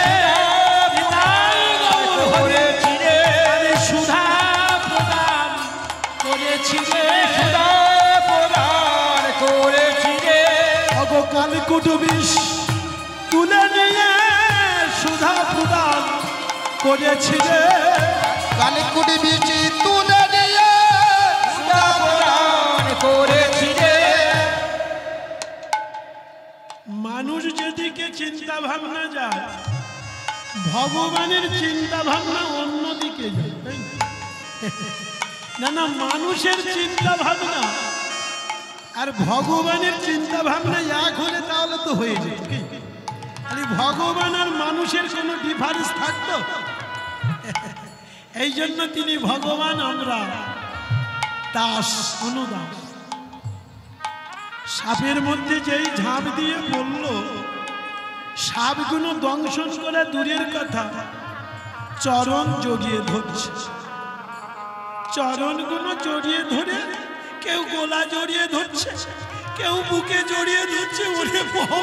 Speaker 3: করেছি রে,
Speaker 2: আমি সুধা প্রদান করেছি রে,
Speaker 3: সুধা প্রদান করেছি রে।
Speaker 2: অগো কালকূট বিষ তুলে নিয়ে সুধা প্রদান করেছি রে,
Speaker 4: কালিকুটি বিচি তুলে নিয়ে
Speaker 3: সুধা প্রদান করেছি রে।
Speaker 2: মানুষ যেদিকে চিন্তা ভাবনা যায়, ভগবানের চিন্তা ভাবনা অন্যদিকে যায়, তাই না? না, মানুষের চিন্তা ভাবনা আর ভগবানের চিন্তা ভাবনা এক হলে তাহলে তো হয়ে যায়। আরে ভগবান আর মানুষের কোনো ডিফারেন্স থাকতো? এই জন্য তিনি ভগবান, আমরা দাস, অনুদাস। সাপের মধ্যে যেই ঝাঁপ দিয়ে বলল, সাপগুলো দংশন করা দূরের কথা, চরণ জড়িয়ে ধরছে। চরণগুলো জড়িয়ে ধরে কেউ গোলা জড়িয়ে ধরছে, কেউ বুকে জড়িয়ে ধরছে। ওরে বাবা,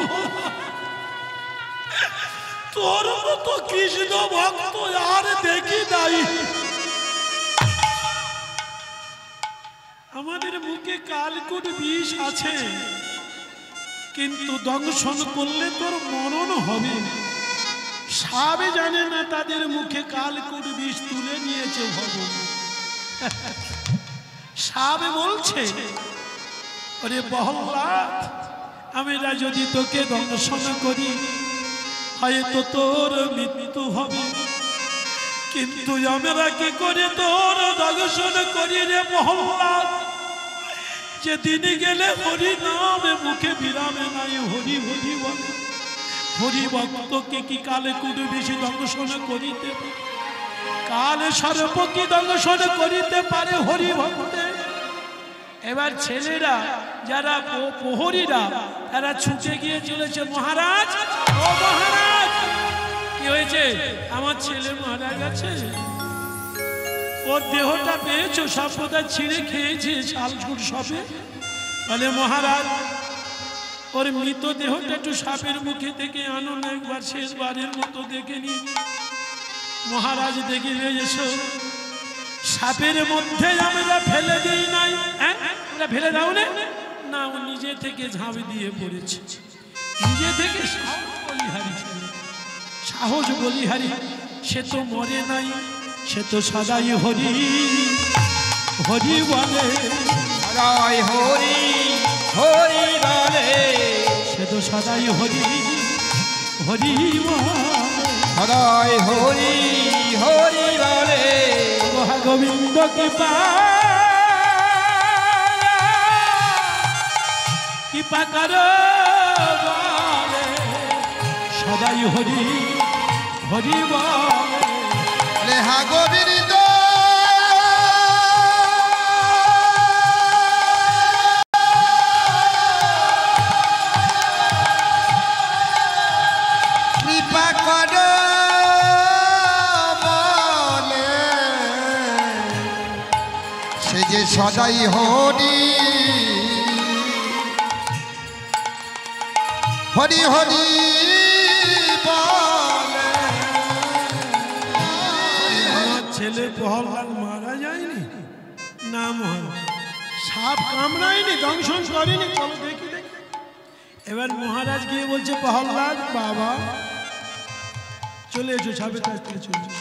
Speaker 2: তোর মতো কৃষ্ণ ভক্ত আর দেখি নাই। আমাদের মুখে কালকূট বিষ আছে, কিন্তু দংশন করলে তোর মরণ হবে। সাপ জানে না তাদের মুখে কালকূট বিষ তুলে নিয়েছে ভগবান। সাপ বলছে, ওরে প্রহ্লাদ, আমরা যদি তোকে দংশন করি হয়তো তোর মৃত্যু হবে, কিন্তু আমরা কি করে তোর দংশন করি রে প্রহ্লাদ? যেদিন গেলে হরি নামে মুখে বিরামে নাই, হরি হরি বলে। হরি ভক্তকে কি কালকূট বিষ দংশন করিতে পারে? কাল সর্প কি দংশন করিতে পারে হরি ভক্তে? এবার ছেলেরা যারা প্রহরীরা তারা ছুটে গিয়ে চলেছে, মহারাজ, ও মহারাজ, কি হয়েছে? আমার ছেলে মারা গেছে, ওর দেহটা পেয়েছো? সর্বদা ছিঁড়ে খেয়েছে শালকুট সবে। বলে মহারাজ, ওর মৃত দেহটা একটু সাপের মুখে থেকে আনো না, একবার শেষবারের মতো দেখে নি। মহারাজ দেখে এসো, সাপের মধ্যে আমরা ফেলে দিই নাই। হ্যাঁ, আমরা ফেলে দাও না, ও নিজে থেকে ঝাঁপ দিয়ে পড়েছে। নিজে থেকে সাহস বলিহারি ছেলে, সাহস বলিহারি, সে তো মরে নাই, সে তো সদাই হরি হরি বলে।
Speaker 3: সদাই হরি হরি বলে,
Speaker 2: সে তো সদাই হরি হরি বলে।
Speaker 3: সদাই হরি হরি বলে।
Speaker 2: মহা গোবিন্দ কৃপা কৃপা করো বলে, সদাই হরি হরি বলে।
Speaker 4: লেহা গোবিন্দ কৃপা কর বলে, সে যে সদাই হরি হরি হরি বলে।
Speaker 2: ছেলে প্রহ্লাদ মারা যায়নি না, মহারাজ সাপ কামড়ায়নি, দংশন করেনি। চলো দেখি দেখি। এবার মহারাজ গিয়ে বলছে, প্রহ্লাদ বাবা চলে এসো, সাপের কাছ থেকে চলে এসো,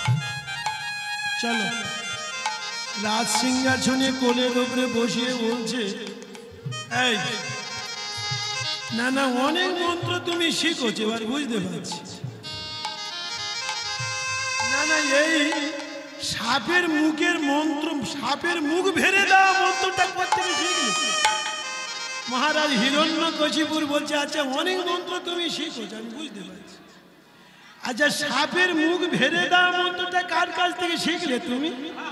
Speaker 2: চলো। রাজ সিংহাসনে কোলের উপরে বসিয়ে বলছে, এই না না অনেক মন্ত্র তুমি শিখোছো, এবার বুঝতে পারছি। না না এই সাপের মুখের মন্ত্র, সাপের মুখ ভেরে দেওয়া মন্ত্রটা কোথা থেকে শিখলে? মহারাজ হিরণ্যকশিপুর বলছে আচ্ছা অনেক মন্ত্র তুমি শিখোছো, আমি বুঝতে পারছি। আচ্ছা সাপের মুখ ভেরে দেওয়া মন্ত্রটা কার কাছ থেকে শিখলে তুমি?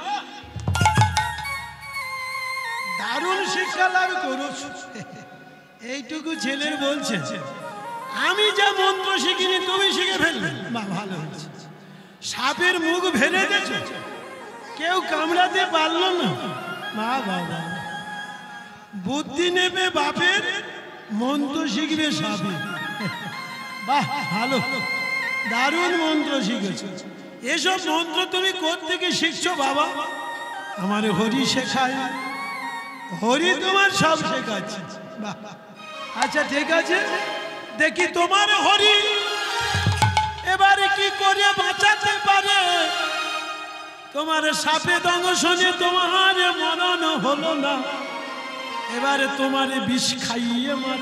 Speaker 2: দারুণ শিক্ষা লাভ করেছো। এইটুকু ছেলের বলছে আমি যা মন্ত্র শিখিনি তুমি শিখে ফেললে, বা ভালো হয়েছে। সাপের মুখ ভেরে দিয়েছো, কেউ কামড়াতে পারলো না। মা বাবা বুদ্ধি নেবে বাপের, মন্ত্র শিখবে সাপে। বাহ ভালো, দারুণ মন্ত্র শিখেছো। এসব মন্ত্র তুমি কোত্থেকে শিখছো বাবা? আমার হরি শেখায়, হরি তোমার সব শেখাচ্ছে। বাহ আচ্ছা ঠিক আছে, দেখি তোমার হরি এবারে কি করে বাঁচাতে পারে। তোমার সাপে দংশনে তোমার মরণ হলো না, এবারে তোমার বিষ খাইয়ে মার।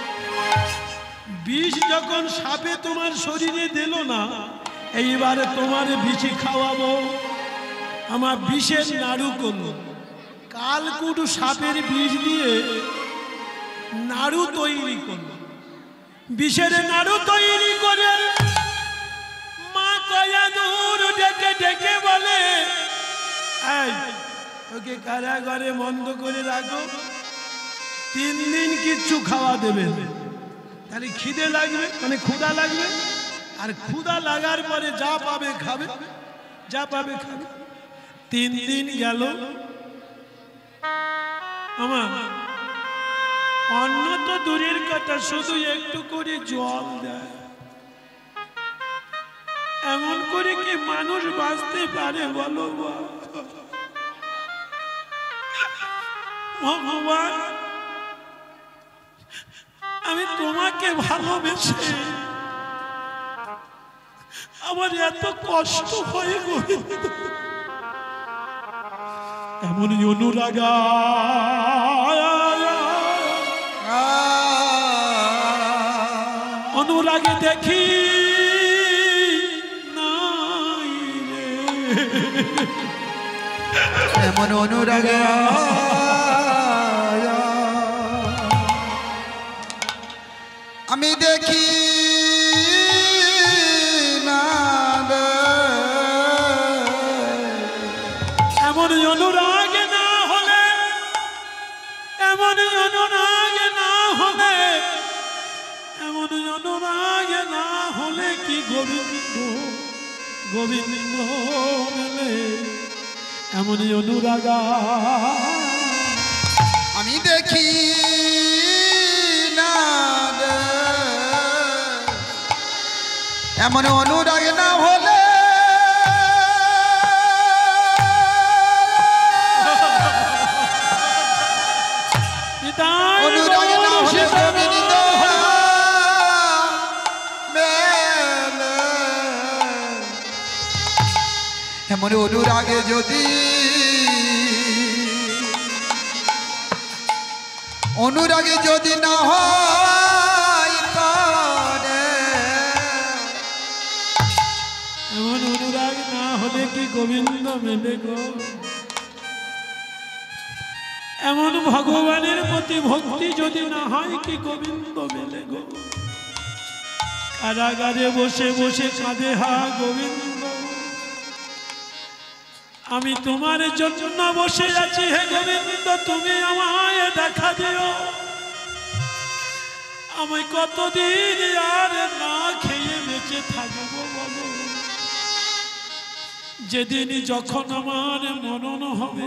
Speaker 2: বিষ যখন সাপে তোমার শরীরে দিল না, এইবারে তোমার বিষ খাওয়াবো। আমার বিষের নাড়ু করলো, কালকুটু সাপের বিষ দিয়ে নাড়ু তৈরি করলো। বিষের নাড়ু তৈরি করে মা কয়া দূর ডেকে ডেকে বলে এই ওকে কারাগারে বন্ধ করে রাখো, তিন দিন কিচ্ছু খাওয়া দেবে, তাহলে খিদে লাগবে, মানে ক্ষুধা লাগবে, আর ক্ষুধা লাগার পরে যা পাবে খাবে, যা পাবে খাবে। তিন দিন গেল, আমার অন্য তো দূরের কথা, শুধু একটু করে জল দেয়। এমন করে কি মানুষ বাঁচতে পারে বলো? ভগবান আমি তোমাকে ভালোবেসে আমার এত কষ্ট হয়ে গোবিন্দ, এমন অনুরাগা অনুরাগে দেখি নাই রে,
Speaker 4: এমন অনুরাগে আমি দেখি না রে।
Speaker 2: এমন অনুরাগ না হলে, এমন অনুরাগ না হলে, এমন অনুরাগ না হলে কি গোবিন্দ গোবিন্দ মেলে। এমন অনুরাগা
Speaker 4: আমি দেখি না রে। এমন অনুরাগ না হলে অনুরাগ না হলে গোবিন্দ মেলে। এমন অনুরাগে যদি অনুরাগে যদি না হয় তারে,
Speaker 2: এমন অনুরাগ না হলে কি গোবিন্দ মেলে গো। এমন ভগবানের প্রতি ভক্তি যদি না হয় কি গোবিন্দ মেলে গো। কারাগারে বসে বসে কাঁদে হা গোবিন্দ, আমি তোমার জন্য বসে আছি হে গোবিন্দ, তুমি আমায় দেখা দিও। আমি কতদিন আর না খেয়ে বেঁচে থাকবো বলো। যেদিন যখন আমার মরণ হবে,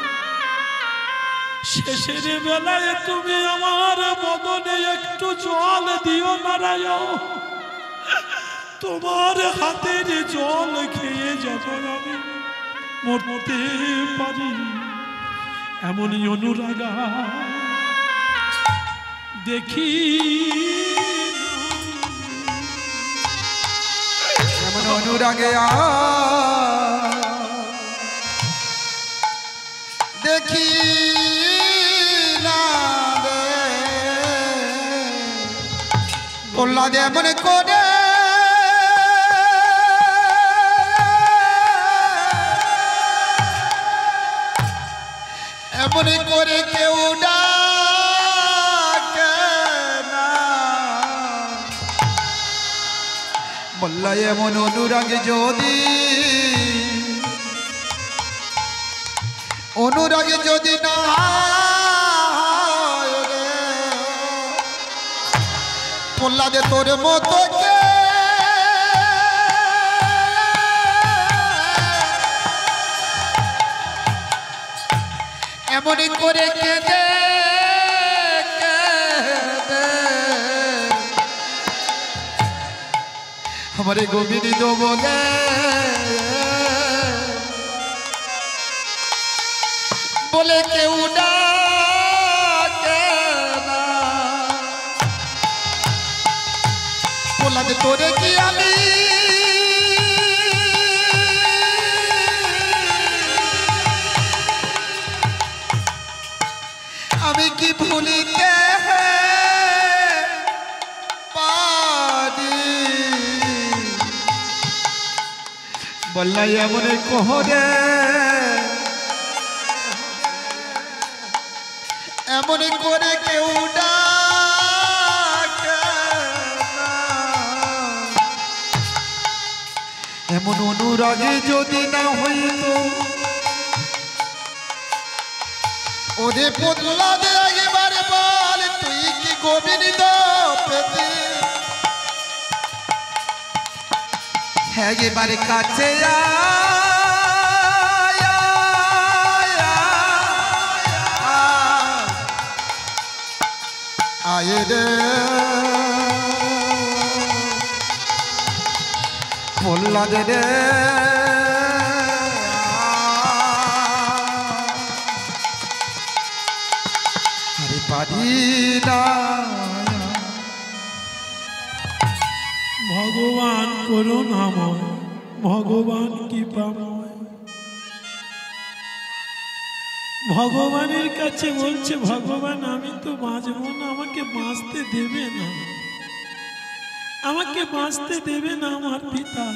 Speaker 2: শেষের বেলায় তুমি আমার বদনে একটু জল দিও নারায়ণ। তোমার হাতের জল খেয়ে যখন আমি মরতে পারি, এমনই অনুরাগা দেখি।
Speaker 4: এমন অনুরাগে দেখি না রে। প্রহ্লাদ এমন করে এমন করে কেউ ডাকে না বললা এমন অনুরাগে যদি অনুরাগে যদি না হয় রে প্রহ্লাদে তোর মতো কে এমন করে কেঁদে কেঁদে আমারে গোবিন্দ বলে বলে কেউ ডাকে না প্রহ্লাদ তোরে কি আমি আমি কি ভুলিতে পারি বললা এমন কোহরে এমন করে কেউ ডাকে না এমন অনুরাগে যদি না হইতো ওরে প্রহ্লাদ একেবারে বল তুই কি গোবিন্দ পেতে একেবারে কাছে আয় রে প্রহ্লাদ রে
Speaker 2: ভগবান করুণাময় ভগবান কৃপাময় ভগবানের কাছে বলছে ভগবান আমি তো বাঁচব না আমাকে বাঁচতে দেবে না আমাকে বাঁচতে দেবে না আমার পিতা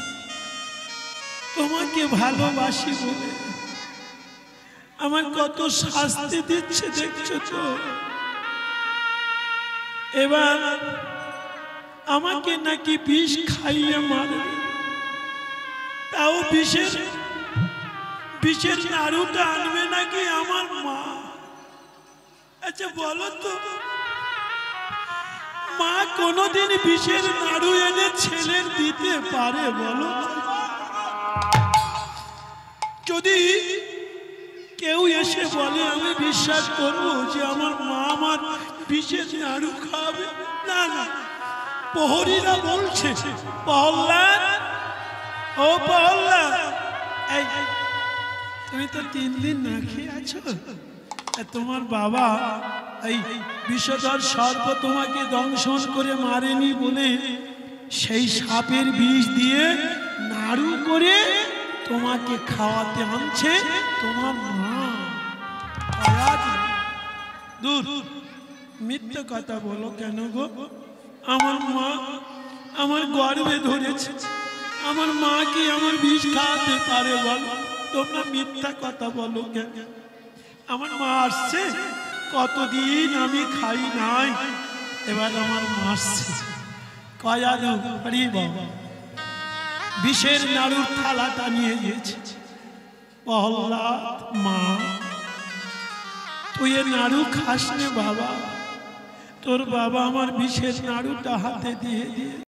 Speaker 2: তোমাকে ভালোবাসি বলে আমার কত শাস্তি দিচ্ছে দেখছো তো এবার আমাকে নাকি বিষ খাইয়ে মারবে তাও বিষের বিষের নাড়ুটা আনবে নাকি আমার মা আচ্ছা বলো তো মা কোনোদিন বিষের নাড়ু এনে ছেলের দিতে পারে বলো যদি কেউ এসে বলে আমি বিশ্বাস করবো যে আমার মা আমার বিষের নাড়ু খাবে না না প্রহরীরা বলছে প্রহ্লাদ ও প্রহ্লাদ এই তুমি তো তিন দিন না খেয়ে আছো তোমার বাবা এই বিষধর সর্প তোমাকে দংশন করে মারেনি বলে সেই সাপের বিষ দিয়ে নাড়ু করে তোমাকে খাওয়াতে আনছে তোমার মা দূর মিথ্যে কথা বলো কেন গো আমার মা আমার গর্ভে ধরেছে আমার মা কি আমার বিষ খাওয়াতে পারে বলো তোমরা মিথ্যা কথা বলো কেন আমার মা আসছে কতদিন আমি খাই নাই এবার আমার মা আসছে কয়া আরে বাবা বিষের নাড়ুর থালাটা নিয়ে গিয়েছে প্রহ্লাদ মা তুই এ নাড়ু খাস নে বাবা তোর বাবা আমার বিষের নাড়ুটা হাতে দিয়ে দিয়ে